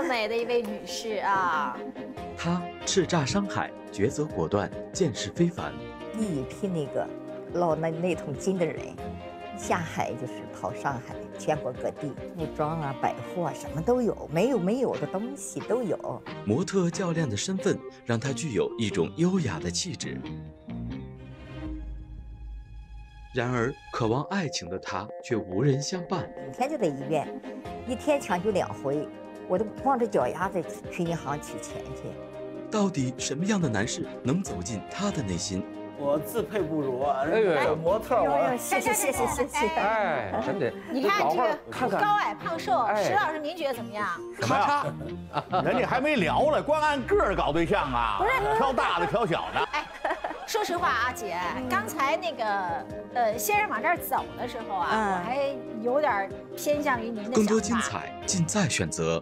美的一位女士啊！ 她叱咤商海，抉择果断，见识非凡。 第一批那个捞那桶金的人，下海就是跑上海，全国各地，服装啊、百货啊，什么都有，没有的东西都有。 模特教练的身份让她具有一种优雅的气质。然而，渴望爱情的她却无人相伴。 每天就在医院，一天抢救2回，我都光着脚丫子去银行取钱去。 到底什么样的男士能走进她的内心？ 我自配不如啊！ 哎呦， 模特我谢谢。 哎，真的， 你看这个看看高矮胖瘦， 哎石老师您觉得怎么样？ 什么呀？人家还没聊呢，光按个儿搞对象啊？ 不是挑大的挑小的。 哎，说实话啊，姐，刚才那个先生往这儿走的时候啊，我还有点偏向于您的想法。 更多精彩尽在选择。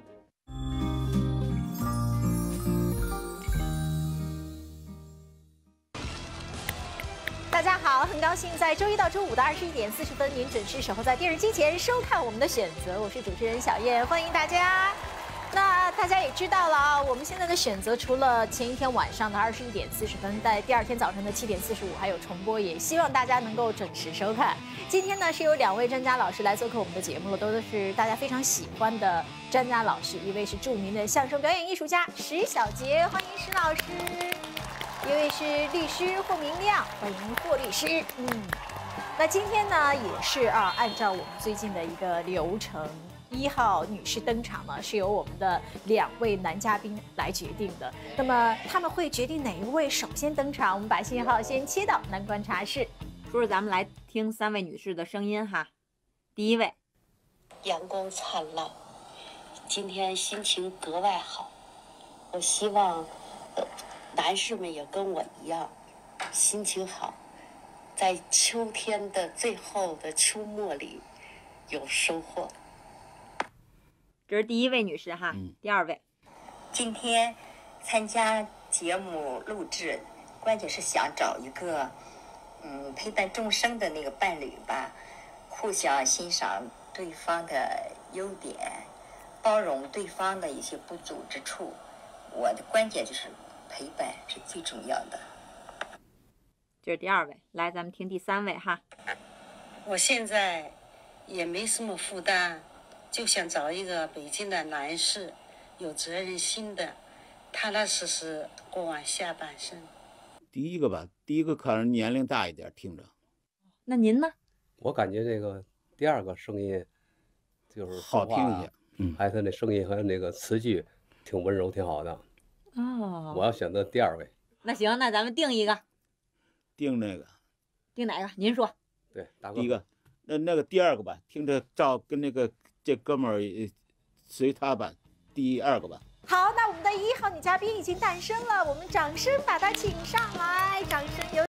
大家好，很高兴在周一到周五的21点40分，您准时守候在电视机前收看我们的选择，我是主持人小燕，欢迎大家。那大家也知道了啊，我们现在的选择除了前一天晚上的21点40分，在第二天早晨的7点45还有重播，也希望大家能够准时收看。今天呢是有2位专家老师来做客我们的节目了，都是大家非常喜欢的专家老师，一位是著名的相声表演艺术家石小杰，欢迎石老师。一位是律师霍明亮，欢迎霍律师。那今天呢也是按照我们最近的一个流程，1号女士登场呢是由我们的2位男嘉宾来决定的。那么他们会决定哪一位首先登场？我们把信号先切到男观察室。 说是咱们来听3位女士的声音哈。第一位， 阳光灿烂，今天心情格外好。我希望，男士们也跟我一样，心情好，在秋天的最后的秋末里有收获。 这是第一位女士哈。第2位， 今天参加节目录制，关键是想找一个陪伴终生的那个伴侣吧，互相欣赏对方的优点，包容对方的一些不足之处。我的关键就是陪伴是最重要的。 这是第2位，来，咱们听第3位哈。 我现在也没什么负担，就想找一个北京的男士，有责任心的，踏踏实实过完下半生。 第一个可能年龄大一点，听着。 那您呢？ 我感觉这个第2个声音就是好听一些， 还有他那声音和那个词句挺温柔，挺好的。 哦， 我要选择第2位。 那行，那咱们定一个。 定那个。 定哪个？您说。 对，大哥。 第一个，那个第2个吧，听着照跟那个这哥们儿随他吧，第2个吧。 好，那我们的1号女嘉宾已经诞生了，我们掌声把她请上来，掌声有。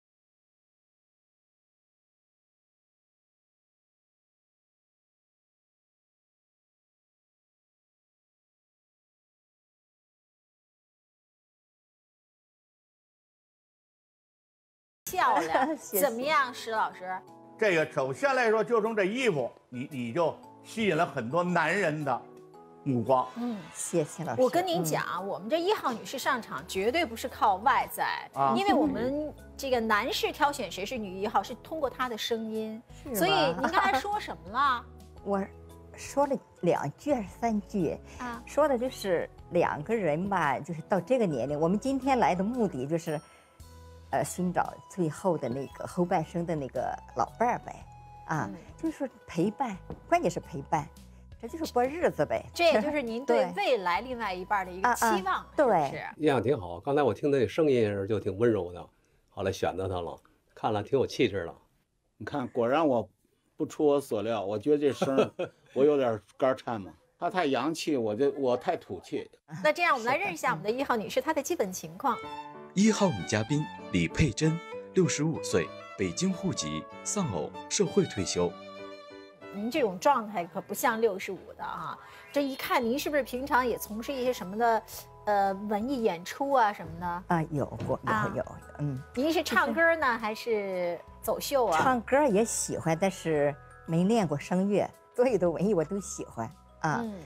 漂亮，怎么样，石老师？ 这个首先来说，就从这衣服，你就吸引了很多男人的目光。 谢谢老师。 我跟您讲，我们这1号女士上场绝对不是靠外在，因为我们这个男士挑选谁是女1号是通过她的声音。所以您刚才说什么了？ 我说了2句还是3句啊？说的就是2个人吧，就是到这个年龄，我们今天来的目的就是。寻找最后的那个后半生的那个老伴儿呗，就是说陪伴，关键是陪伴，这就是过日子呗。 这也就是您对未来另外一半的一个期望，是不是？ 印象挺好。刚才我听他那声音就挺温柔的，后来选择他了，看了挺有气质的。 你看，果然我不出我所料，我觉得这声我有点肝颤嘛。他太洋气，我太土气。 那这样我们来认识一下我们的1号女士她的基本情况。 1号女嘉宾李佩珍，65岁，北京户籍，丧偶，社会退休。 您这种状态可不像65的啊！这一看您是不是平常也从事一些什么的，文艺演出啊什么的？ 啊，有过，有。 您是唱歌呢，还是走秀啊？ 唱歌也喜欢，但是没练过声乐。所有的文艺我都喜欢啊。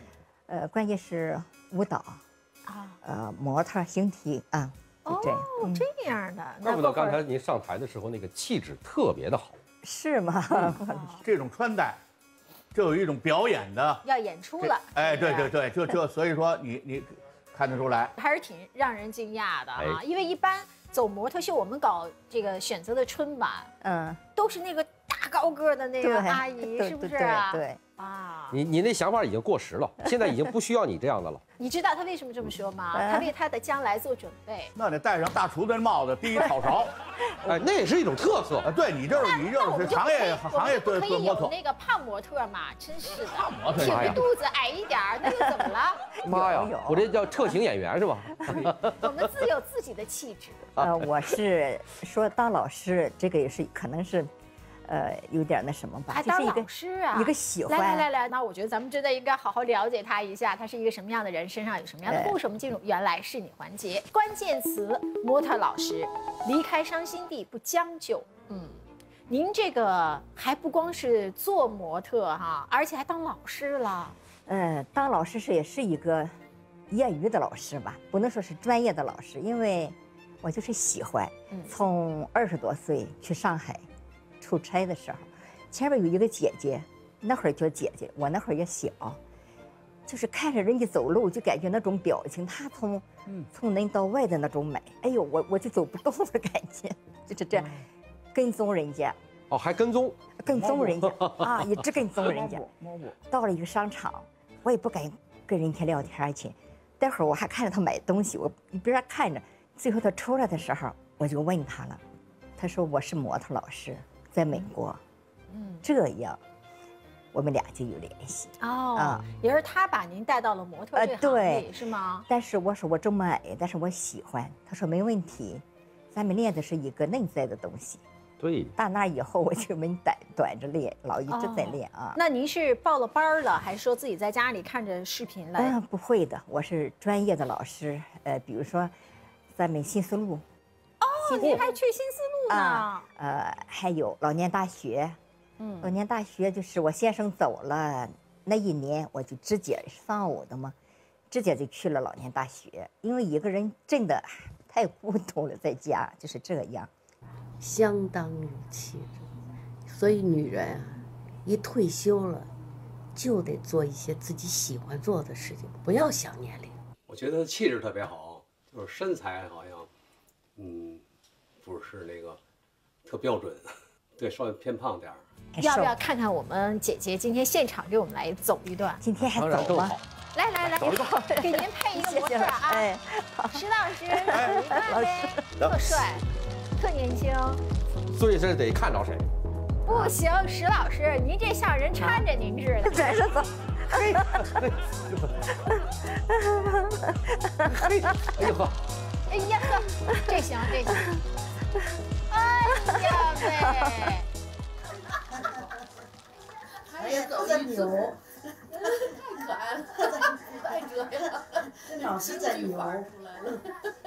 关键是舞蹈啊， 模特、形体啊，就这样。 这样的， 怪不得刚才您上台的时候那个气质特别的好。 是吗？ 这种穿戴，就有一种表演的， 要演出了。 哎，对，就所以说你看得出来， 还是挺让人惊讶的啊， 哎因为一般走模特秀，我们搞这个选择的春晚，都是那个大高个的那个阿姨，是不是啊？ 对啊， 你那想法已经过时了，现在已经不需要你这样的了。 你知道他为什么这么说吗？他为他的将来做准备。 那得戴上大厨的帽子，第一炒勺， 哎，那也是一种特色。 对你就是行业可以有模特。 那个胖模特嘛？真是的， 模特挺着肚子矮一点儿，那又怎么了？ 妈呀，我这叫特型演员是吧？ 我们自有自己的气质。 我是说当老师，这个也是可能是。有点那什么吧， 还当老师啊， 一个喜欢。 来，那我觉得咱们真的应该好好了解他一下，他是一个什么样的人，身上有什么样的故事。我们进入原来是你环节，关键词模特老师，离开伤心地不将就。您这个还不光是做模特哈，而且还当老师了。 当老师也是一个业余的老师吧，不能说是专业的老师，因为我就是喜欢。从20多岁去上海。出差的时候，前面有一个姐姐，那会儿叫姐姐，我那会儿也小，就是看着人家走路就感觉那种表情，她从内到外的那种美，哎呦，我就走不动的感觉，就是这样，跟踪人家。 哦，还跟踪人家啊，一直跟踪人家。到了一个商场，我也不敢跟人家聊天去，待会儿我还看着他买东西，我一边看着，最后他出来的时候，我就问他了，他说我是模特老师。在美国，这样，我们俩就有联系。 也是他把您带到了模特这行业，是吗？ 但是我说我这么矮，但是我喜欢。他说没问题，咱们练的是一个内在的东西。 对。 到那以后我就没短着练，老一直在练啊。 那您是报了班了，还是说自己在家里看着视频来？ 不会的，我是专业的老师。比如说，咱们新丝路。 您还去新丝路呢？ 还有老年大学，老年大学就是我先生走了那一年，我就直接上午的嘛，直接就去了老年大学，因为一个人真的太孤独了，在家就是这样， 相当有气质。所以女人啊，一退休了，就得做一些自己喜欢做的事情，不要想年龄。 我觉得气质特别好，就是身材好像，不是那个特标准，对，稍微偏胖点儿。 要不要看看我们姐姐今天现场给我们来走一段？ 今天还走吗？ 来，给您配一个模特啊！哎，石老师，老师特帅，特年轻。 所以这得看着谁？ 不行，石老师，您这像人搀着您似的。 在这走。 嘿， 哎呀呵，这行。哎呀喂！ 哎呀，走的牛，太可爱了，太可爱了，老是在鱼玩出来了。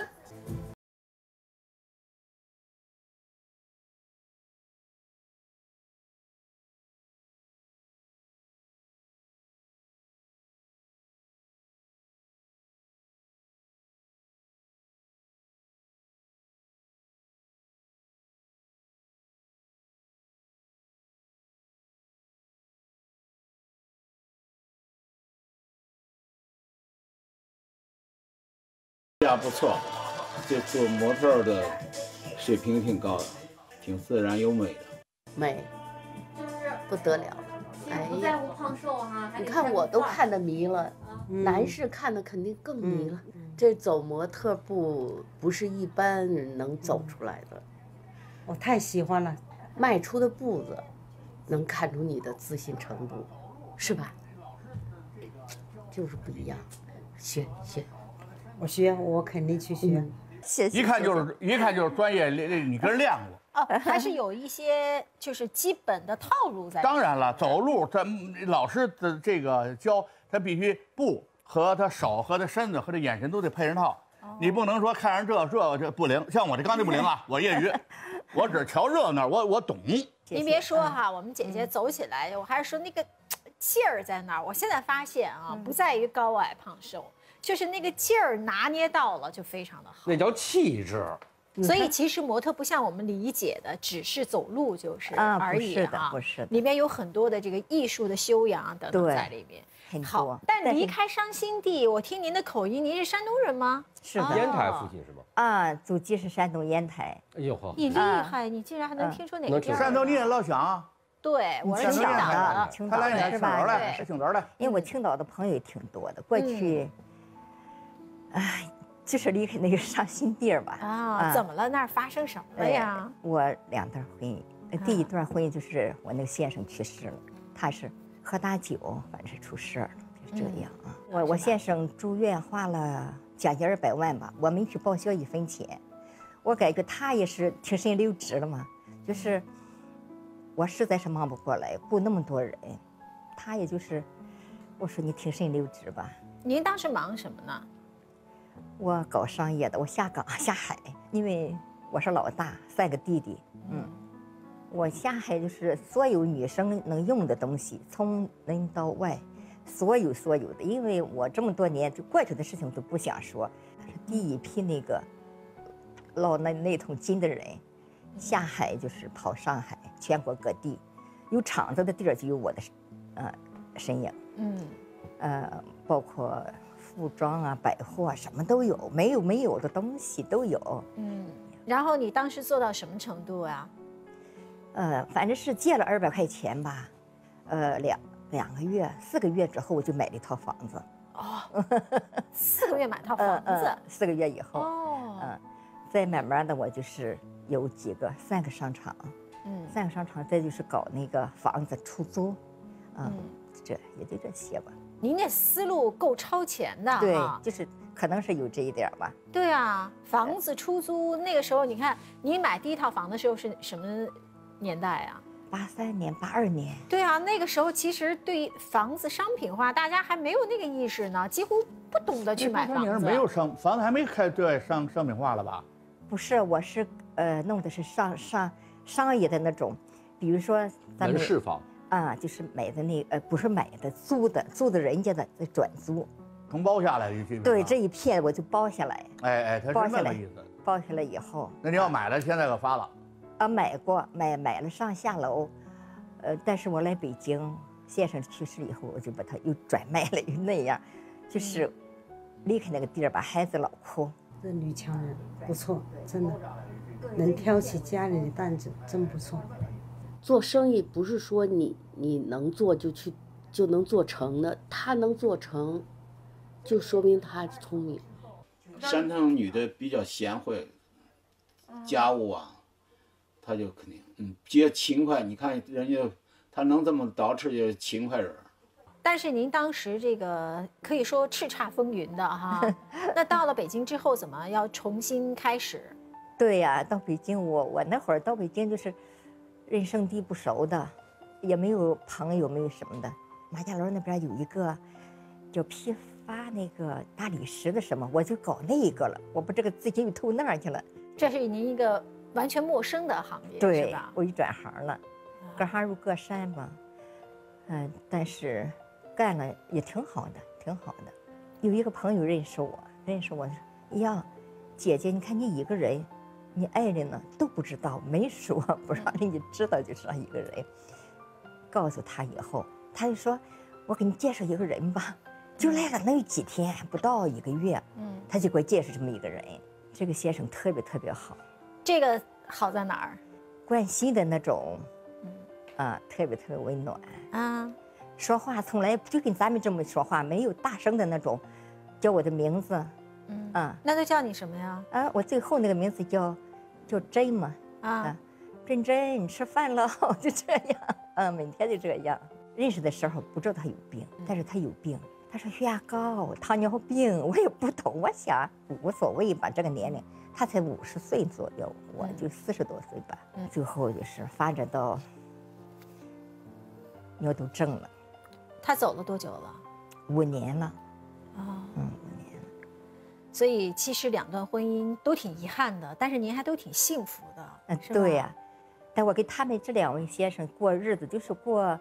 不错，这做模特的水平挺高的，挺自然优美的， 美，不得了。哎不在乎胖瘦哈， 你看我都看得迷了，男士看的肯定更迷了。这走模特步不是一般人能走出来的， 我太喜欢了， 迈出的步子能看出你的自信程度，是吧？就是不一样，学。 我学，我肯定去学。 一看就是专业，你跟人练过。 还是有一些就是基本的套路在。 当然了，走路这老师的这个教，他必须步和他手和他身子和他眼神都得配上套。你不能说看着这不灵，像我这刚才不灵啊，我业余，我只瞧热闹，我懂。 您别说哈，我们姐姐走起来，我还是说那个劲儿在那儿。我现在发现啊，不在于高矮胖瘦，就是那个劲儿拿捏到了，就非常的好。 那叫气质。 所以其实模特不像我们理解的，只是走路就是而已啊， 不是的， 里面有很多的这个艺术的修养等等在里面。好，但离开伤心地，我听您的口音，您是山东人吗？ 是的， 烟台附近是吗？ 啊，祖籍是山东烟台。 哎呦呵， 你厉害，你竟然还能听出哪个地儿？ 山东你也老乡。 对，我是青岛的， 青岛的是吧？ 是青岛的。 因为我青岛的朋友也挺多的，过去，哎。就是离开那个伤心地儿吧。 啊，怎么了？那儿发生什么了呀？ 我2段婚姻，第1段婚姻就是我那个先生去世了，他是喝大酒，反正是出事儿了，就这样啊。我先生住院花了将近200万吧，我没去报销1分钱。我感觉他也是挺身溜直了嘛，就是我实在是忙不过来，顾那么多人，他也就是，我说你挺身溜直吧。 您当时忙什么呢？ 我搞商业的，我下岗下海，因为我是老大，3个弟弟。我下海就是所有女生能用的东西，从内到外，所有的。因为我这么多年就过去的事情都不想说，是第一批那个捞那桶金的人，下海就是跑上海，全国各地，有厂子的地儿就有我的身影。包括服装啊、百货啊，什么都有，没有的东西都有。 然后你当时做到什么程度啊？ 反正是借了200块钱吧，2个月、4个月之后，我就买了一套房子。 哦，4个月买套房子 ，4个月以后，再慢慢的我就是有3个商场，3个商场，再就是搞那个房子出租，这也就这些吧。 您那思路够超前的， 对，就是可能是有这一点吧。 对啊，房子出租那个时候，你看你买第1套房的时候是什么年代啊 ？83年、82年。 对啊，那个时候其实对房子商品化，大家还没有那个意识呢，几乎不懂得去买房子。 没有房子还没开对商品化了吧？ 不是，我是弄的是商业的那种，比如说咱们门市房。 就是买的那不是买的，租的人家的转租， 承包下来就对，这一片我就包下来。 他是那个意思。 包下来以后， 那你要买了，现在可发了。 买过，买了上下楼，但是我来北京，先生去世以后，我就把它又转卖了，又那样，就是离开那个地儿，把孩子老哭。 这女强人不错，真的能挑起家里的担子，真不错。 做生意不是说你能做就能做成的，他能做成，就说明他聪明。 山东女的比较贤惠，家务啊，她就肯定比较勤快。你看人家她能这么捯饬，就是勤快人。 但是您当时这个可以说叱咤风云的哈，那到了北京之后，怎么要重新开始？ 对呀，到北京我那会儿到北京就是人生地不熟的，也没有朋友，没有什么的。马家楼那边有一个叫批发那个大理石的什么，我就搞那个了。我把这个自己又投那儿去了。 这是您一个完全陌生的行业， 对， 是吧？ 我一转行了，各行如各山嘛。但是干了也挺好的，挺好的。有一个朋友认识我说呀，姐姐，你看你一个人，你爱人呢都不知道，没说，不让人家知道，就让一个人告诉他以后，他就说，我给你介绍一个人吧，就来了能有几天，不到1个月，他就给我介绍这么一个人。这个先生特别特别好。 这个好在哪儿？ 关心的那种，特别特别温暖啊。说话从来就跟咱们这么说话，没有大声的那种，叫我的名字， 那都叫你什么呀？ 我最后那个名字叫珍嘛，珍吃饭了，就这样，每天就这样。认识的时候不知道他有病，但是他有病。他说血压高、糖尿病，我也不懂，我想无所谓吧，这个年龄，他才50岁左右，我就40多岁吧。最后就是发展到尿毒症了。 他走了多久了 ？5年了。 5 年了。 所以其实2段婚姻都挺遗憾的，但是您还都挺幸福的。 对呀，但我跟他们这2位先生过日子，就是过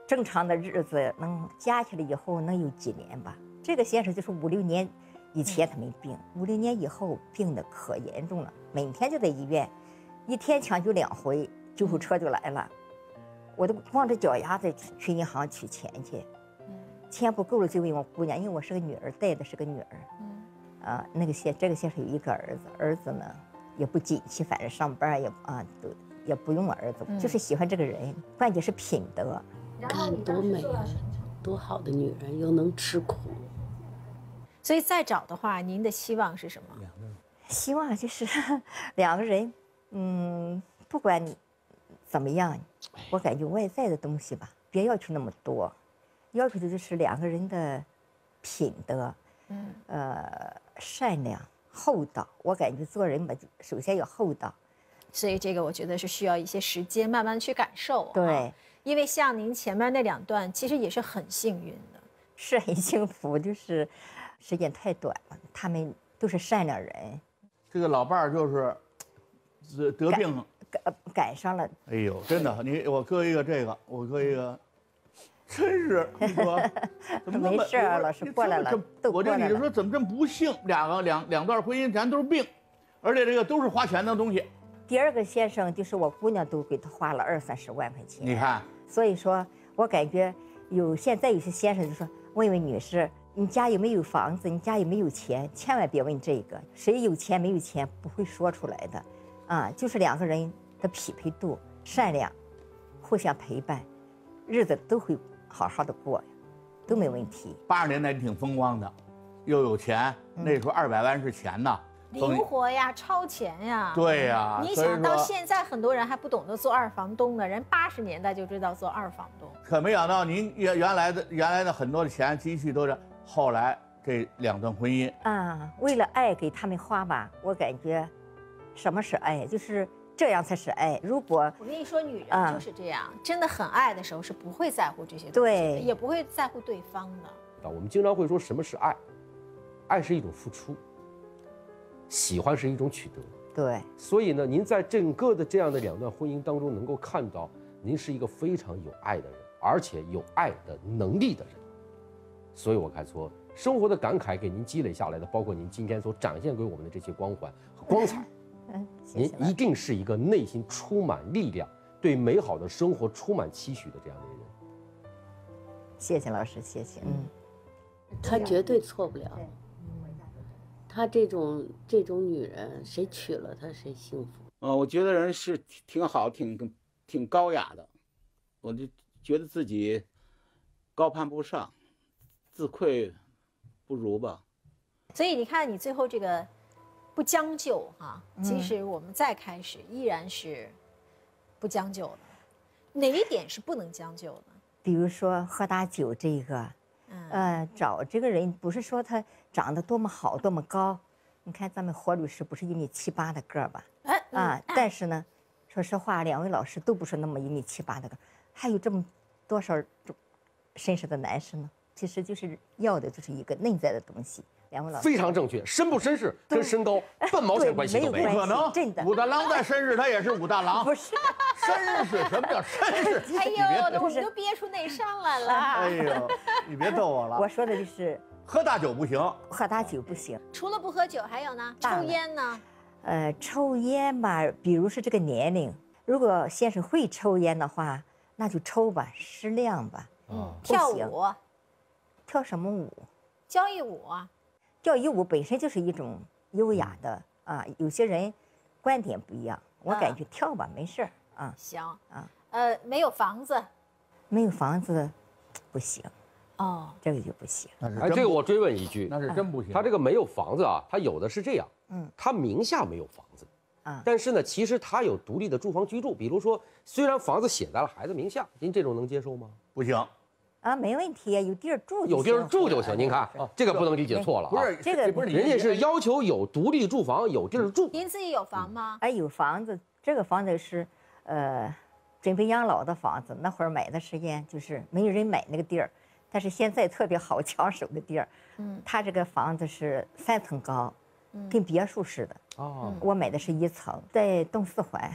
正常的日子能加起来以后能有几年吧。这个先生就是5、6年以前他没病，5、6年以后病得可严重了，每天就在医院，1天抢救2回，救护车就来了，我都光着脚丫子去银行取钱去，钱不够了就问我姑娘，因为我是个女儿，带的是个女儿，这个先生有1个儿子，儿子呢也不景气，反正上班也不用儿子，就是喜欢这个人，关键是品德。 看多美啊，多好的女人，又能吃苦。 所以再找的话，您的希望是什么？ 希望就是2个人，不管怎么样，我感觉外在的东西吧，别要求那么多，要求的就是2个人的品德，善良、厚道。我感觉做人吧，首先要厚道。 所以这个我觉得是需要一些时间慢慢去感受。 对， 因为像您前面那2段，其实也是很幸运的， 是很幸福，就是时间太短了，他们都是善良人。 这个老伴儿就是得病赶上了。 哎呦，真的，我搁一个这个，我搁一个，真是你说没事啊，老师过来了， 我这你就说怎么这么不幸？两段婚姻全都是病，而且这个都是花钱的东西。 第2个先生就是我姑娘都给他花了20、30万块钱。 你看， 所以说我感觉现在有些先生就说，问女士，你家有没有房子？你家有没有钱？千万别问这个，谁有钱没有钱不会说出来的，就是2个人的匹配度，善良，互相陪伴，日子都会好好的过，都没问题。 80年代挺风光的，又有钱，那时候200万是钱呐。 灵活呀，超前呀， 对呀。 你想到现在很多人还不懂得做2房东呢，人80年代就知道做2房东。 可没想到您原来的很多的钱积蓄都是后来这2段婚姻为了爱给他们花吧，我感觉什么是爱，就是这样才是爱。如果我跟你说，女人就是这样，真的很爱的时候是不会在乎这些东西， 对， 也不会在乎对方的。 我们经常会说什么是爱，爱是一种付出。喜欢是一种取得， 对， 所以呢，您在整个的这样的2段婚姻当中，能够看到您是一个非常有爱的人，而且有爱的能力的人。所以我看说，生活的感慨给您积累下来的，包括您今天所展现给我们的这些光环和光彩，您一定是一个内心充满力量，对美好的生活充满期许的这样的一个人。 谢谢老师，谢谢。 他绝对错不了。她这种女人，谁娶了她谁幸福。 我觉得人是挺好，挺高雅的，我就觉得自己高攀不上，自愧不如吧。 所以你看，你最后这个不将就即使我们再开始，依然是不将就的。哪一点是不能将就的？ 比如说喝大酒这个。找这个人不是说他长得多么好多么高，你看咱们霍律师不是1米7、8的个儿吧？但是呢，说实话，2位老师都不是那么1米7、8的个儿，还有这么多少绅士的男士呢？其实就是要的就是一个内在的东西。2位老师非常正确，绅不绅士跟身高半毛钱关系都没有。 不可能， 真的。 武大郎再绅士，他也是武大郎。 不是， 绅士什么叫绅士？ 哎呦，我们都憋出内伤来了。 哎呦，你别逗我了。 我说的就是喝大酒不行， 喝大酒不行。 除了不喝酒，还有呢？抽烟呢？ 抽烟吧，比如是这个年龄，如果先生会抽烟的话，那就抽吧，适量吧。 跳舞， 跳什么舞？ 交谊舞啊。 交谊舞本身就是一种优雅的有些人观点不一样，我感觉跳吧，没事儿行没有房子， 没有房子不行这个就不行。 这个我追问一句， 那是真不行。 他这个没有房子他有的是这样，他名下没有房子但是呢，其实他有独立的住房居住，比如说，虽然房子写在了孩子名下，您这种能接受吗？ 不行。 没问题，有地儿住， 有地儿住就行。您看，这个不能理解错了不是这个不是人家是要求有独立住房，有地儿住。 您自己有房吗？ 有房子，这个房子是准备养老的房子，那会儿买的时间就是没有人买那个地儿，但是现在特别好抢手的地儿。他这个房子是3层高，跟别墅似的。我买的是1层，在东四环。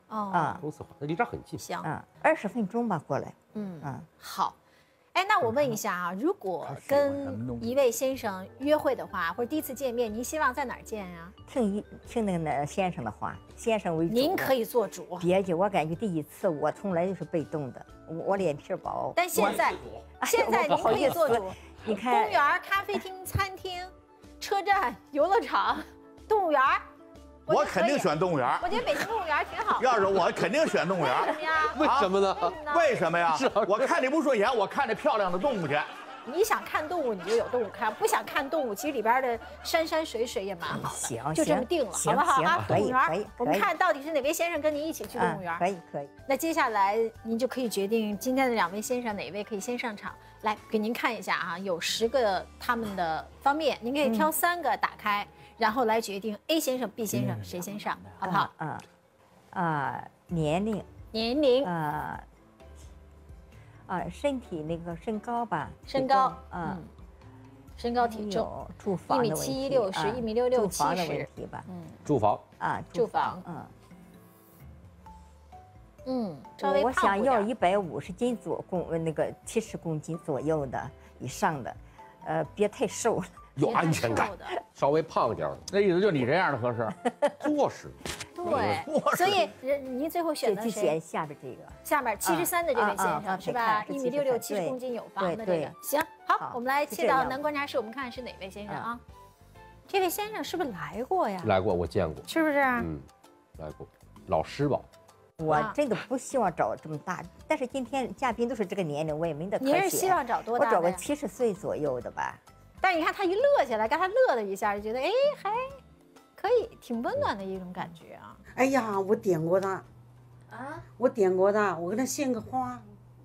公司化，那离这儿很近。 行 ，20分钟吧，过来。 好。哎，那我问一下啊，如果跟一位先生约会的话，或者第一次见面，您希望在哪儿见呀？ 听那个先生的话，先生为主。 您可以做主。 别介，我感觉第一次我从来就是被动的，我脸皮薄。 但现在您可以做主。 你看， 公园、咖啡厅、餐厅、车站、游乐场、动物园。 我肯定选动物园。 我觉得北京动物园挺好。 要是我肯定选动物园。 为什么呀？ 为什么呢？ 为什么呀？我看你不顺眼，我看这漂亮的动物去。 你想看动物，你就有动物看；不想看动物，其实里边的山山水水也蛮好的。 行， 就这么定了，好不好啊？动物园，我们看到底是哪位先生跟您一起去动物园？ 可以。 那接下来您就可以决定今天的2位先生哪位可以先上场，来给您看一下啊，有10个他们的方面，您可以挑3个打开。然后来决定 A 先生、B 先生谁先上，好不好？ 年龄，身体那个身高吧， 身高，身高体重， 住房的问题 1.760米，1.6660， 住房的问题吧， 住房住房，稍微我想要150斤那个70公斤左右的以上的，别太瘦了。 有安全感，稍微胖一点。 那意思就你这样的合适， 坐实。 对，所以您最后选的谁？ 下边这个， 下面73的这位先生是吧？1.66米，70公斤有房的这个。行，好，我们来切到男观察室，我们看是哪位先生啊？这位先生是不是来过呀？ 来过，我见过。 是不是？ 来过，老师吧。 我真的不希望找这么大，但是今天嘉宾都是这个年龄，我也没得可选。 您是希望找多大？ 我找个70岁左右的吧。 但是你看他一乐起来，刚才乐了一下，就觉得哎还可以，挺温暖的一种感觉啊。 哎呀，我点过他，我点过他，我给他献个花。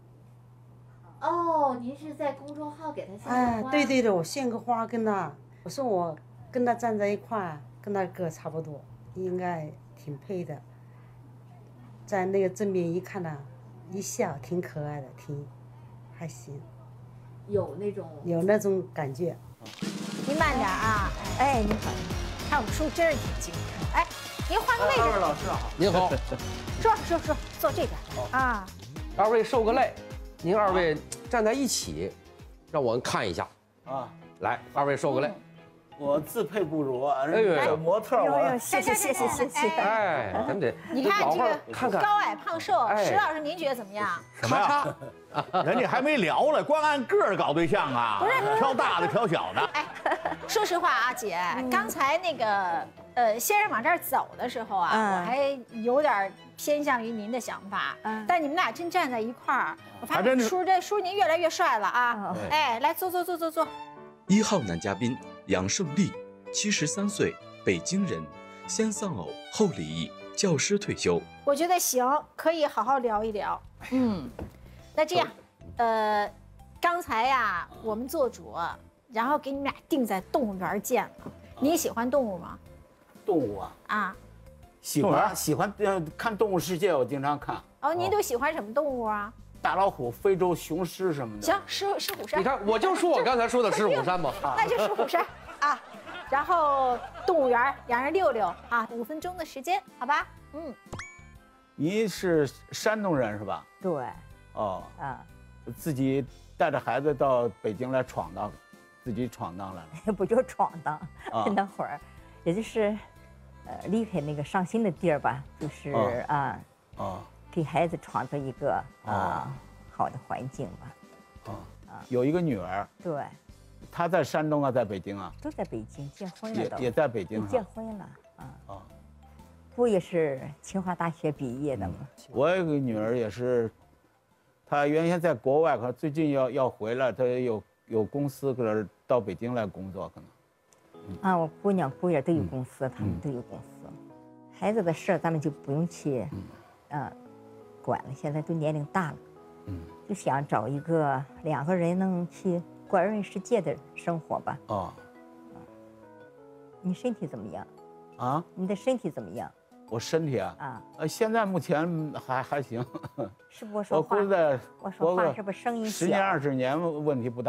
哦，您是在公众号给他献个花？ 对，我献个花跟他，我说我跟他站在一块儿，跟他个差不多，应该挺配的。在那个正面一看呢，一笑挺可爱的，还行。有那种感觉。 您慢点啊！哎，您好，看我们叔真是挺精神。哎，您换个位置。 2位老师好。 您好。 说，坐这边啊。 2位受个累，您2位站在一起，让我们看一下啊。 来，2位受个累。 我自配不如，模特我。谢谢。 哎，咱们得你看这个看高矮胖瘦，石老师您觉得怎么样？ 什么呀？人家还没聊了，光按个儿搞对象啊？ 不是， 挑大的挑小的。 哎，说实话啊，姐，刚才那个先生往这儿走的时候啊，我还有点偏向于您的想法。但你们俩真站在一块儿，我发现叔您越来越帅了啊！哎，来坐。 1号男嘉宾杨胜利，73岁，北京人，先丧偶后离异，教师退休。 我觉得行，可以好好聊一聊。那这样，刚才呀，我们做主，然后给你们俩定在动物园见了。你喜欢动物吗？ 动物啊？喜欢看《动物世界》，我经常看。 哦，您都喜欢什么动物啊？ 大老虎、非洲雄狮什么的。 行，狮虎山。 你看，我就说我刚才说的狮虎山嘛。 那就狮虎山啊。然后动物园2人溜溜啊，5分钟的时间，好吧？ 您是山东人是吧？ 对。 自己带着孩子到北京来自己闯荡来了。 不就闯荡，那会儿，也就是离开那个伤心的地儿吧，就是给孩子创造一个好的环境吧。 有一个女儿。 对。 她在山东啊，在北京啊？ 都在北京，结婚了都。 也在北京。 结婚了姑也是清华大学毕业的嘛。 我有个女儿也是，她原先在国外，可最近要回来，她有公司，可能到北京来工作，可能。我姑娘姑爷都有公司，他们都有公司。孩子的事儿咱们就不用去管了，现在都年龄大了。就想找一个2个人能去环游世界的生活吧。你身体怎么样？你的身体怎么样？ 我身体现在目前还行。 是不说话？ 我说话是不是声音小？ 10年20年问题不大。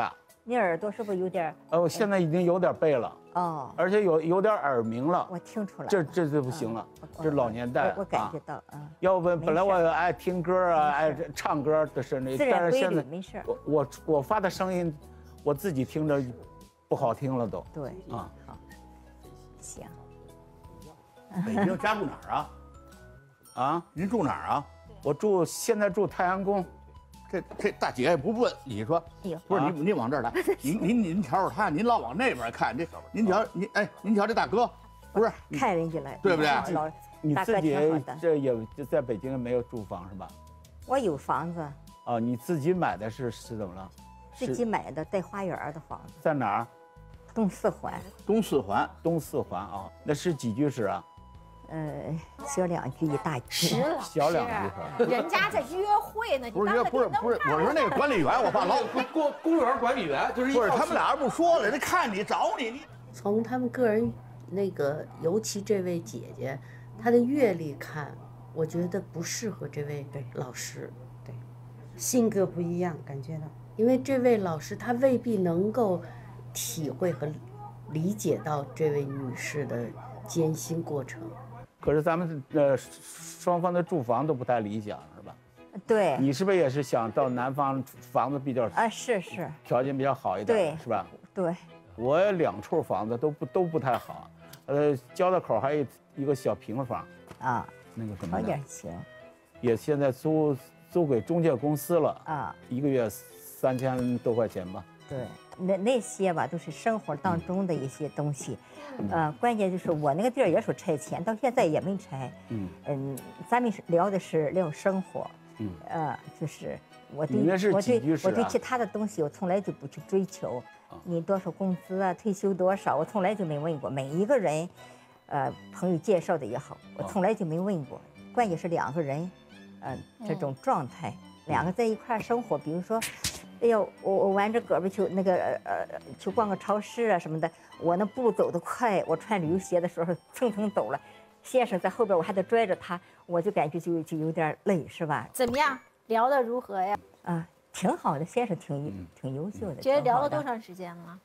你耳朵是不是有点？ 我现在已经有点背了。 哦。 而且有点耳鸣了。 我听出来。 这就不行了，这老年代。 我感觉到， 要不本来我爱听歌啊，爱唱歌的声音，但是现在没事。 我发的声音，我自己听着不好听了都。 对。 啊。 好。行。 北京家住哪儿啊？ 啊， 您住哪儿啊？ 我现在住太阳宫。 这大姐也不问，你说，不是你往这儿来，您瞧瞅他，您老往那边看，这您瞧您瞧这大哥，不是看人家来， 对不对？ 你自己这也在北京没有住房是吧？ 我有房子。 哦，你自己买的是怎么了？ 自己买的带花园的房子。 在哪儿？ 东四环。 东四环啊，那是几居室啊？ 小2居一大居， 小2居室。人家在约会呢， 不是，我说那个管理员，我怕老公园管理员就是不是他们俩人不说了，人家看你找你。 从他们个人那个，尤其这位姐姐，她的阅历看，我觉得不适合这位老师。 对，性格不一样，感觉到， 因为这位老师他未必能够体会和理解到这位女士的艰辛过程。 可是咱们双方的住房都不太理想，是吧？ 对。 你是不是也是想到南方房子比较是， 条件比较好一点，是吧？ 对。 我2处房子都不太好，交道口还有一个小平房啊， 那个什么好点行， 也现在租给中介公司了啊 ，1个月3000多块钱吧。 对。那些吧，都是生活当中的一些东西，关键就是我那个地儿也说拆迁，到现在也没拆。咱们聊的是聊生活，就是我对其他的东西我从来就不去追求，你多少工资啊，退休多少，我从来就没问过。每一个人，朋友介绍的也好，我从来就没问过。关键是2个人，这种状态，2个在一块生活，比如说。哎呦，我弯着胳膊去逛个超市啊什么的，我那步走得快，我穿旅游鞋的时候蹭蹭抖了，先生在后边我还得拽着他，我就感觉就有点累，是吧？ 怎么样？聊得如何呀？ 挺好的，先生挺优秀的。 觉得聊了多长时间了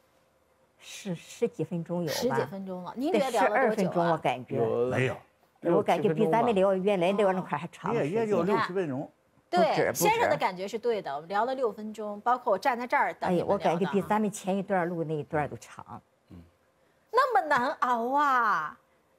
？10几分钟有吧 ？10几分钟了。您觉得聊了多久？12 分钟我感觉没有， 我感觉比咱们聊原来聊那块还长。 也就60分钟。 对，先生的感觉是对的，我们聊了6分钟，包括我站在这儿等。 哎呀，我感觉比咱们前一段路那一段都长。 那么难熬啊！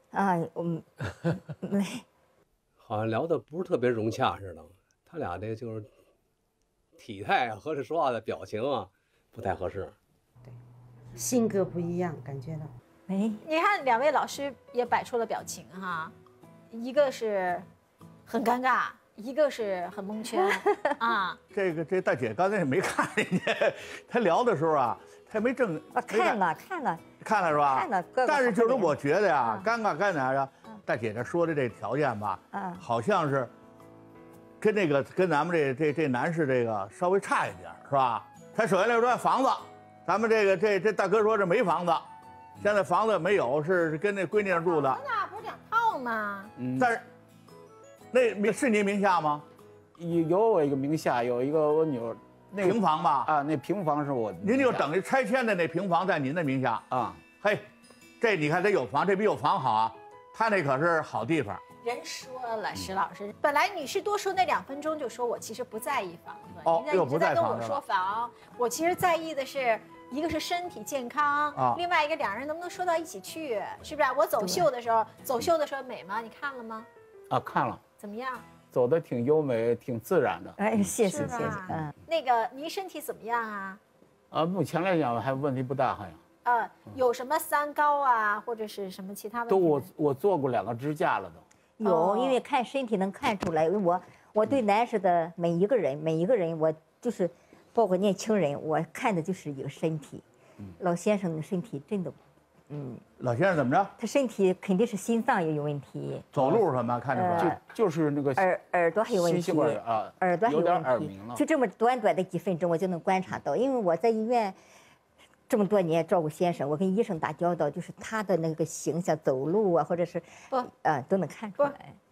没。 好像聊的不是特别融洽似的，他俩这就是体态啊和这说话的表情啊不太合适。 对，性格不一样，感觉到。 你看2位老师也摆出了表情哈，一个是很尴尬。一个是很蒙圈啊， 这大姐刚才也没看人家，她聊的时候啊，她没正。 看了是吧？ 看了。 但是就是我觉得呀，尴尬干啥呀？大姐这说的这条件吧，好像是跟咱们这男士这个稍微差一点，是吧？他首先来说房子，咱们这大哥说这没房子，现在房子没有，是跟那闺女住的。 那不是2套吗？ 但是。那是您名下吗？ 有我一个名下，有一个我女儿， 那平房吧？ 那平房是我。 您就等于拆迁的那平房在您的名下啊？嘿，这你看这有房，这比有房好啊，他那可是好地方。 人说了，石老师，本来女士多说那2分钟就说我其实不在意房子， 又不在跟我说房，我其实在意的是。一个是身体健康，另外一个2人能不能说到一起去，是不是？我走秀的时候美吗？你看了吗？ 看了。 怎么样？ 走的挺优美，挺自然的。 谢谢。 那个您身体怎么样啊？ 目前来讲还问题不大，好像。有什么3高啊，或者是什么其他问题？ 我做过2个支架了都。 有，因为看身体能看出来。我对男士的每一个人，我就是。包括年轻人，我看的就是一个身体。老先生的身体真的， 老先生怎么着？ 他身体肯定是心脏也有问题。 走路什么看着就是那个耳朵还有问题耳朵还有点耳鸣了。 就这么短的几分钟，我就能观察到。因为我在医院这么多年照顾先生，我跟医生打交道，就是他的那个形象、走路啊，或者是都能看出来。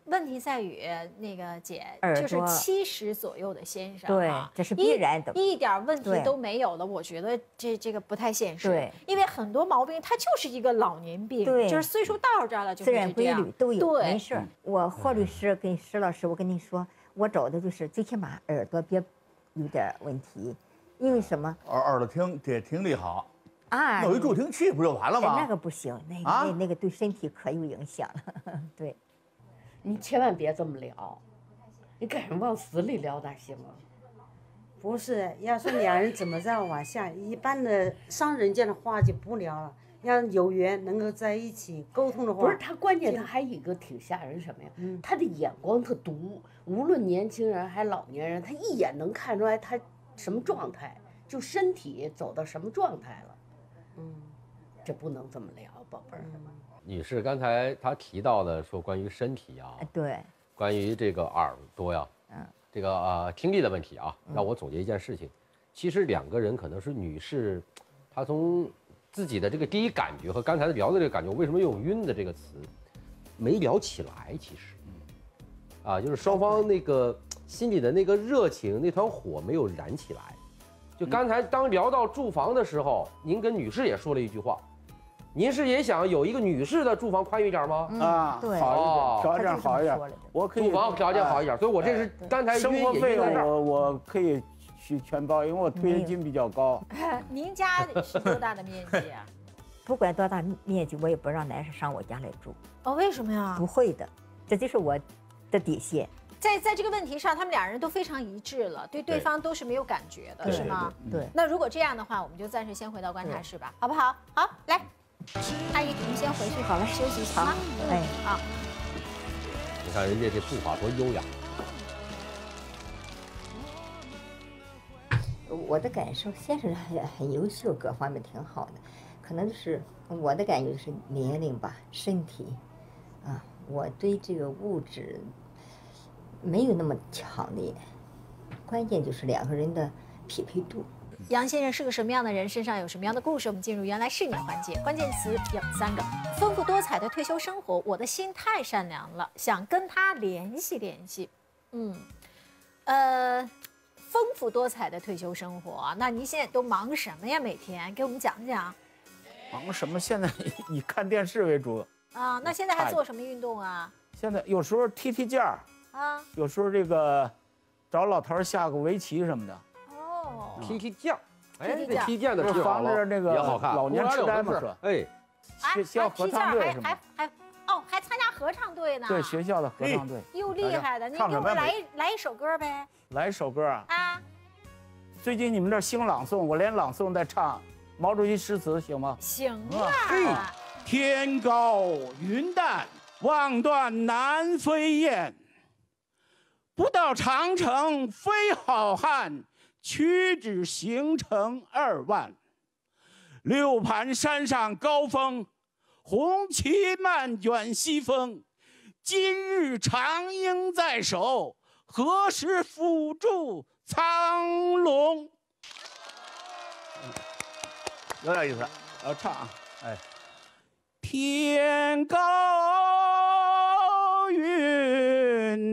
问题在于那个姐， 耳就是朵 70左右的先生， 对，这是必然的， 一点问题对都没有了。我觉得这个不太现实， 对， 因为很多毛病它就是一个老年病， 对， 就是岁数到这儿了就自然规律都有， 对， 没事。我霍律师跟石老师，我跟你说，我找的就是最起码耳朵别有点问题，因为什么？ 耳朵听力好。 啊， 弄一助听器不就完了吗？ 那个不行，那个对身体可有影响了。对， 你千万别这么聊，你赶紧往死里聊哪行啊？ 不是，要说两人怎么再往下，一般的伤人家的话就不聊了。要有缘能够在一起沟通的话， 不是他关键他还有一个挺吓人什么呀？他的眼光特毒，无论年轻人还老年人，他一眼能看出来他什么状态，就身体走到什么状态了。这不能这么聊，宝贝儿。 女士刚才她提到的说关于身体啊， 对， 关于这个耳朵呀，这个听力的问题啊，让我总结一件事情，其实两个人可能是女士，她从自己的这个第一感觉和刚才聊的这个感觉，我为什么用晕的这个词，没聊起来，其实，就是双方那个心里的那个热情，那团火没有燃起来。就刚才当聊到住房的时候，您跟女士也说了一句话，您是也想有一个女士的住房宽裕一点吗？ 对，好一点，条件好一点，我可以住房条件好一点，所以我这是刚才生活费用我可以去全包，因为我退休金比较高。 您家是多大的面积啊？ 不管多大面积，我也不让男士上我家来住。 哦，为什么呀？ 不会的，这就是我的底线。 在这个问题上，他们两人都非常一致了，对对方都是没有感觉的，是吗？ 对。 那如果这样的话，我们就暂时先回到观察室吧，好不好？好，来，阿姨，你们先回去， 好了， 休息一下啊。 哎， 好。 你看人家这步伐多优雅。 我的感受，先生很优秀，各方面挺好的，可能就是我的感觉就是年龄吧，身体，我对这个物质没有那么强烈，关键就是两个人的匹配度。 杨先生是个什么样的人？身上有什么样的故事？我们进入原来是你环节，关键词有3个：丰富多彩的退休生活，我的心太善良了，想跟他联系联系。丰富多彩的退休生活，那您现在都忙什么呀？每天给我们讲讲。 忙什么？现在以看电视为主啊。那现在还做什么运动啊？ 现在有时候踢毽儿啊， 有时候这个找老头下个围棋什么的。 哦， 踢毽，哎，这踢毽的是防着那个老年痴呆嘛， 哎， 学校合唱队什么？ 还参加合唱队呢？ 对，学校的合唱队。 又厉害的，你给我们来一首歌呗。 来一首歌啊！最近你们这兴朗诵，我连朗诵带唱毛主席诗词，行吗？ 行啊！ 天高云淡，望断南飞雁。不到长城非好汉，屈指行程2万。六盘山上高峰，红旗漫卷西风。今日长缨在手，何时辅助苍龙？ 有点意思， 要唱啊！ 哎， 天高云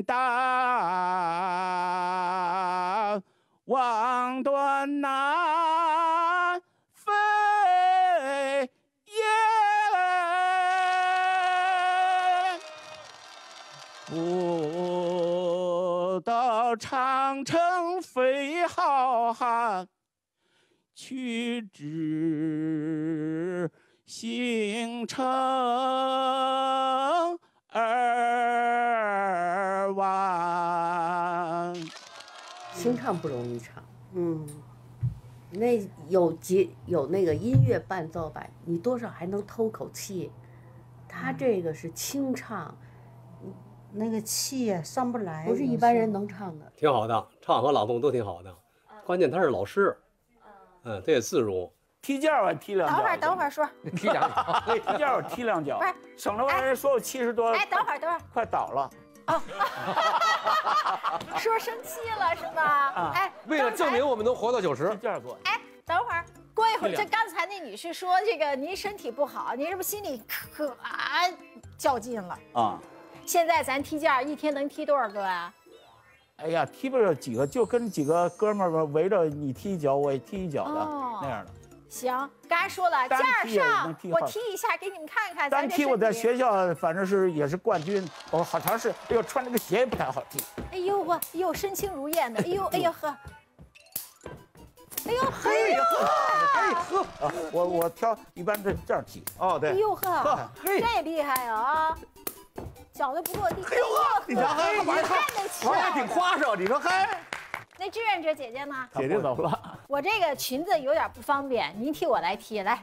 淡，望断南飞雁。不到长城非好汉，屈指行程2万。 清唱不容易唱，那有那个音乐伴奏吧，你多少还能透口气。他这个是清唱， 那个气呀上不来， 不是一般人能唱的。 挺好的，唱和朗诵都挺好的，关键他是老师，他也自如。 踢毽我踢2脚。 等会儿说。 踢2脚， 踢毽我踢2脚， 不是， 省得让人说我70多。 哎，等会儿， 快倒了。 哦，说生气了是吧？哎， 为了证明我们能活到90。 踢毽过。 哎，等会儿。过一会儿，这刚才那女士说这个您身体不好，您是不是心里可较劲了啊？ 现在咱踢毽一天能踢多少个啊？ 哎呀，踢不了几个，就跟几个哥们儿围着你踢一脚，我也踢一脚的、那样的。 行，刚才说了， 单毽踢也能上踢好我踢一下给你们看看。 单踢我在学校反正是也是冠军，我好长时间，哎呦，穿那个鞋也不太好踢。 哎呦我，哎呦身轻如燕的，哎呦哎呦呵，哎呦嘿呵，啊，我挑一般这样踢。哦，对。 哎呦呵，这厉害啊！脚都不落地。哎呦呵， 你瞧，还玩还挺花哨，你说嗨。 那志愿者姐姐呢？ 姐姐走了。 我这个裙子有点不方便，您替我来踢来。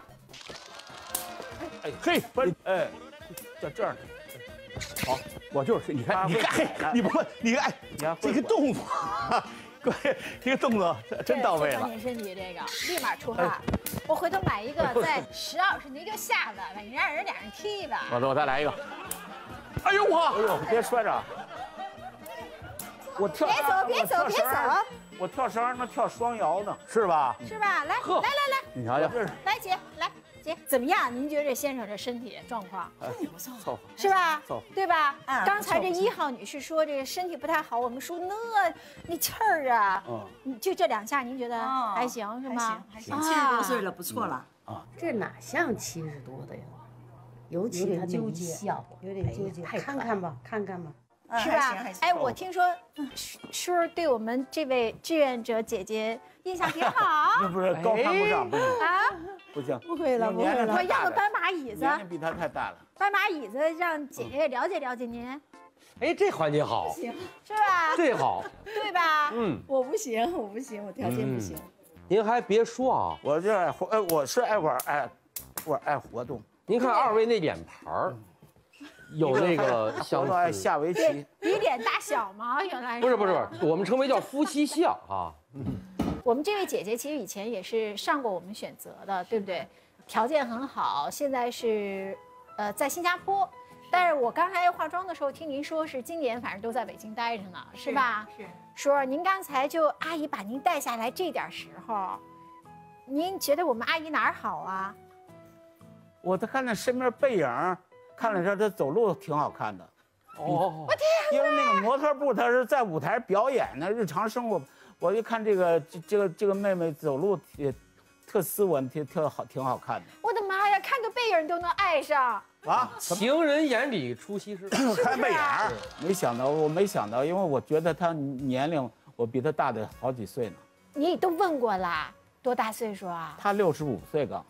哎嘿，不是，哎，这样。 好，我就是你看，你不你看，这个动作，对，这个动作真到位了。 锻炼身体这个，立马出汗。我回头买一个在12您就下来吧，你让人俩人踢吧。 我再来一个。哎呦我， 哎呦，别摔着。我跳， 别走， 我跳绳能跳双摇呢， 是吧？ 是吧？来， 你瞧瞧， 来姐，来姐，怎么样？您觉得这先生这身体状况不错， 是吧？对吧？ 啊， 刚才这1号女士说这个身体不太好，我们说那气儿啊，就这2下，您觉得还行是吗？ 还行，70多岁了，不错了。 啊，这哪像70多的呀？尤其他纠结， 笑， 有点纠结。看看吧。 是吧？哎，我听说叔对我们这位志愿者姐姐印象挺好。 那不是高攀不上， 啊？ 不行， 不会了。我要个斑马椅子。 年龄比他太大了。 斑马椅子让姐姐了解了解您。 哎，这环节好， 行，是吧？ 这好， 对吧？ 我不行，我条件不行。 您还别说啊， 我这爱活，我是爱玩，我爱活动。 您看2位那脸盘儿。有那个相似， 下围棋， 比脸大小吗？原来不是，我们称为叫夫妻相啊。 我们这位姐姐其实以前也是上过我们选择的，对不对？条件很好，现在是在新加坡。但是我刚才化妆的时候听您说是今年反正都在北京待着呢，是吧？ 是。 说您刚才就阿姨把您带下来这点时候，您觉得我们阿姨哪儿好啊？ 我在看那身边背影。看了他走路挺好看的， 哦， 我天！ 因为那个模特部他是在舞台表演的，日常生活，我一看这个妹妹走路也特斯文，特好，挺好看的。 我的妈呀，看个背影都能爱上啊！ 情人眼里出西施， 看背影。我没想到，因为我觉得她年龄我比她大的好几岁呢。 你都问过啦，多大岁数啊？ 她65岁刚。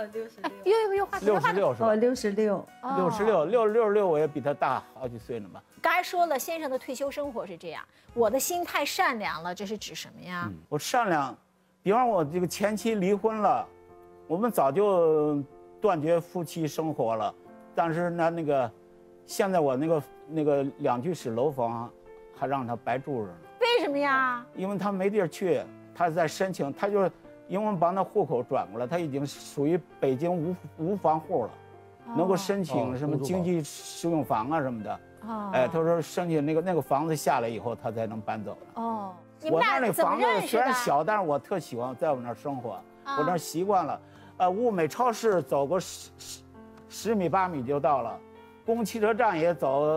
66。又话 66是吧 ？66， 我也比他大好几岁了嘛。 刚才说了，先生的退休生活是这样，我的心太善良了，这是指什么呀？ 我善良，比方我这个前妻离婚了，我们早就断绝夫妻生活了，但是呢，现在我那个2居室楼房还让他白住着呢。 为什么呀？ 因为他没地儿去，他在申请，他就是。因为我们把那户口转过来，他已经属于北京无房户了，能够申请什么经济适用房啊什么的。哎，他说申请那个房子下来以后，他才能搬走的。 我那房子虽然小，但是我特喜欢在我那儿生活，我那儿习惯了。物美超市走个10米8米就到了，公共汽车站也走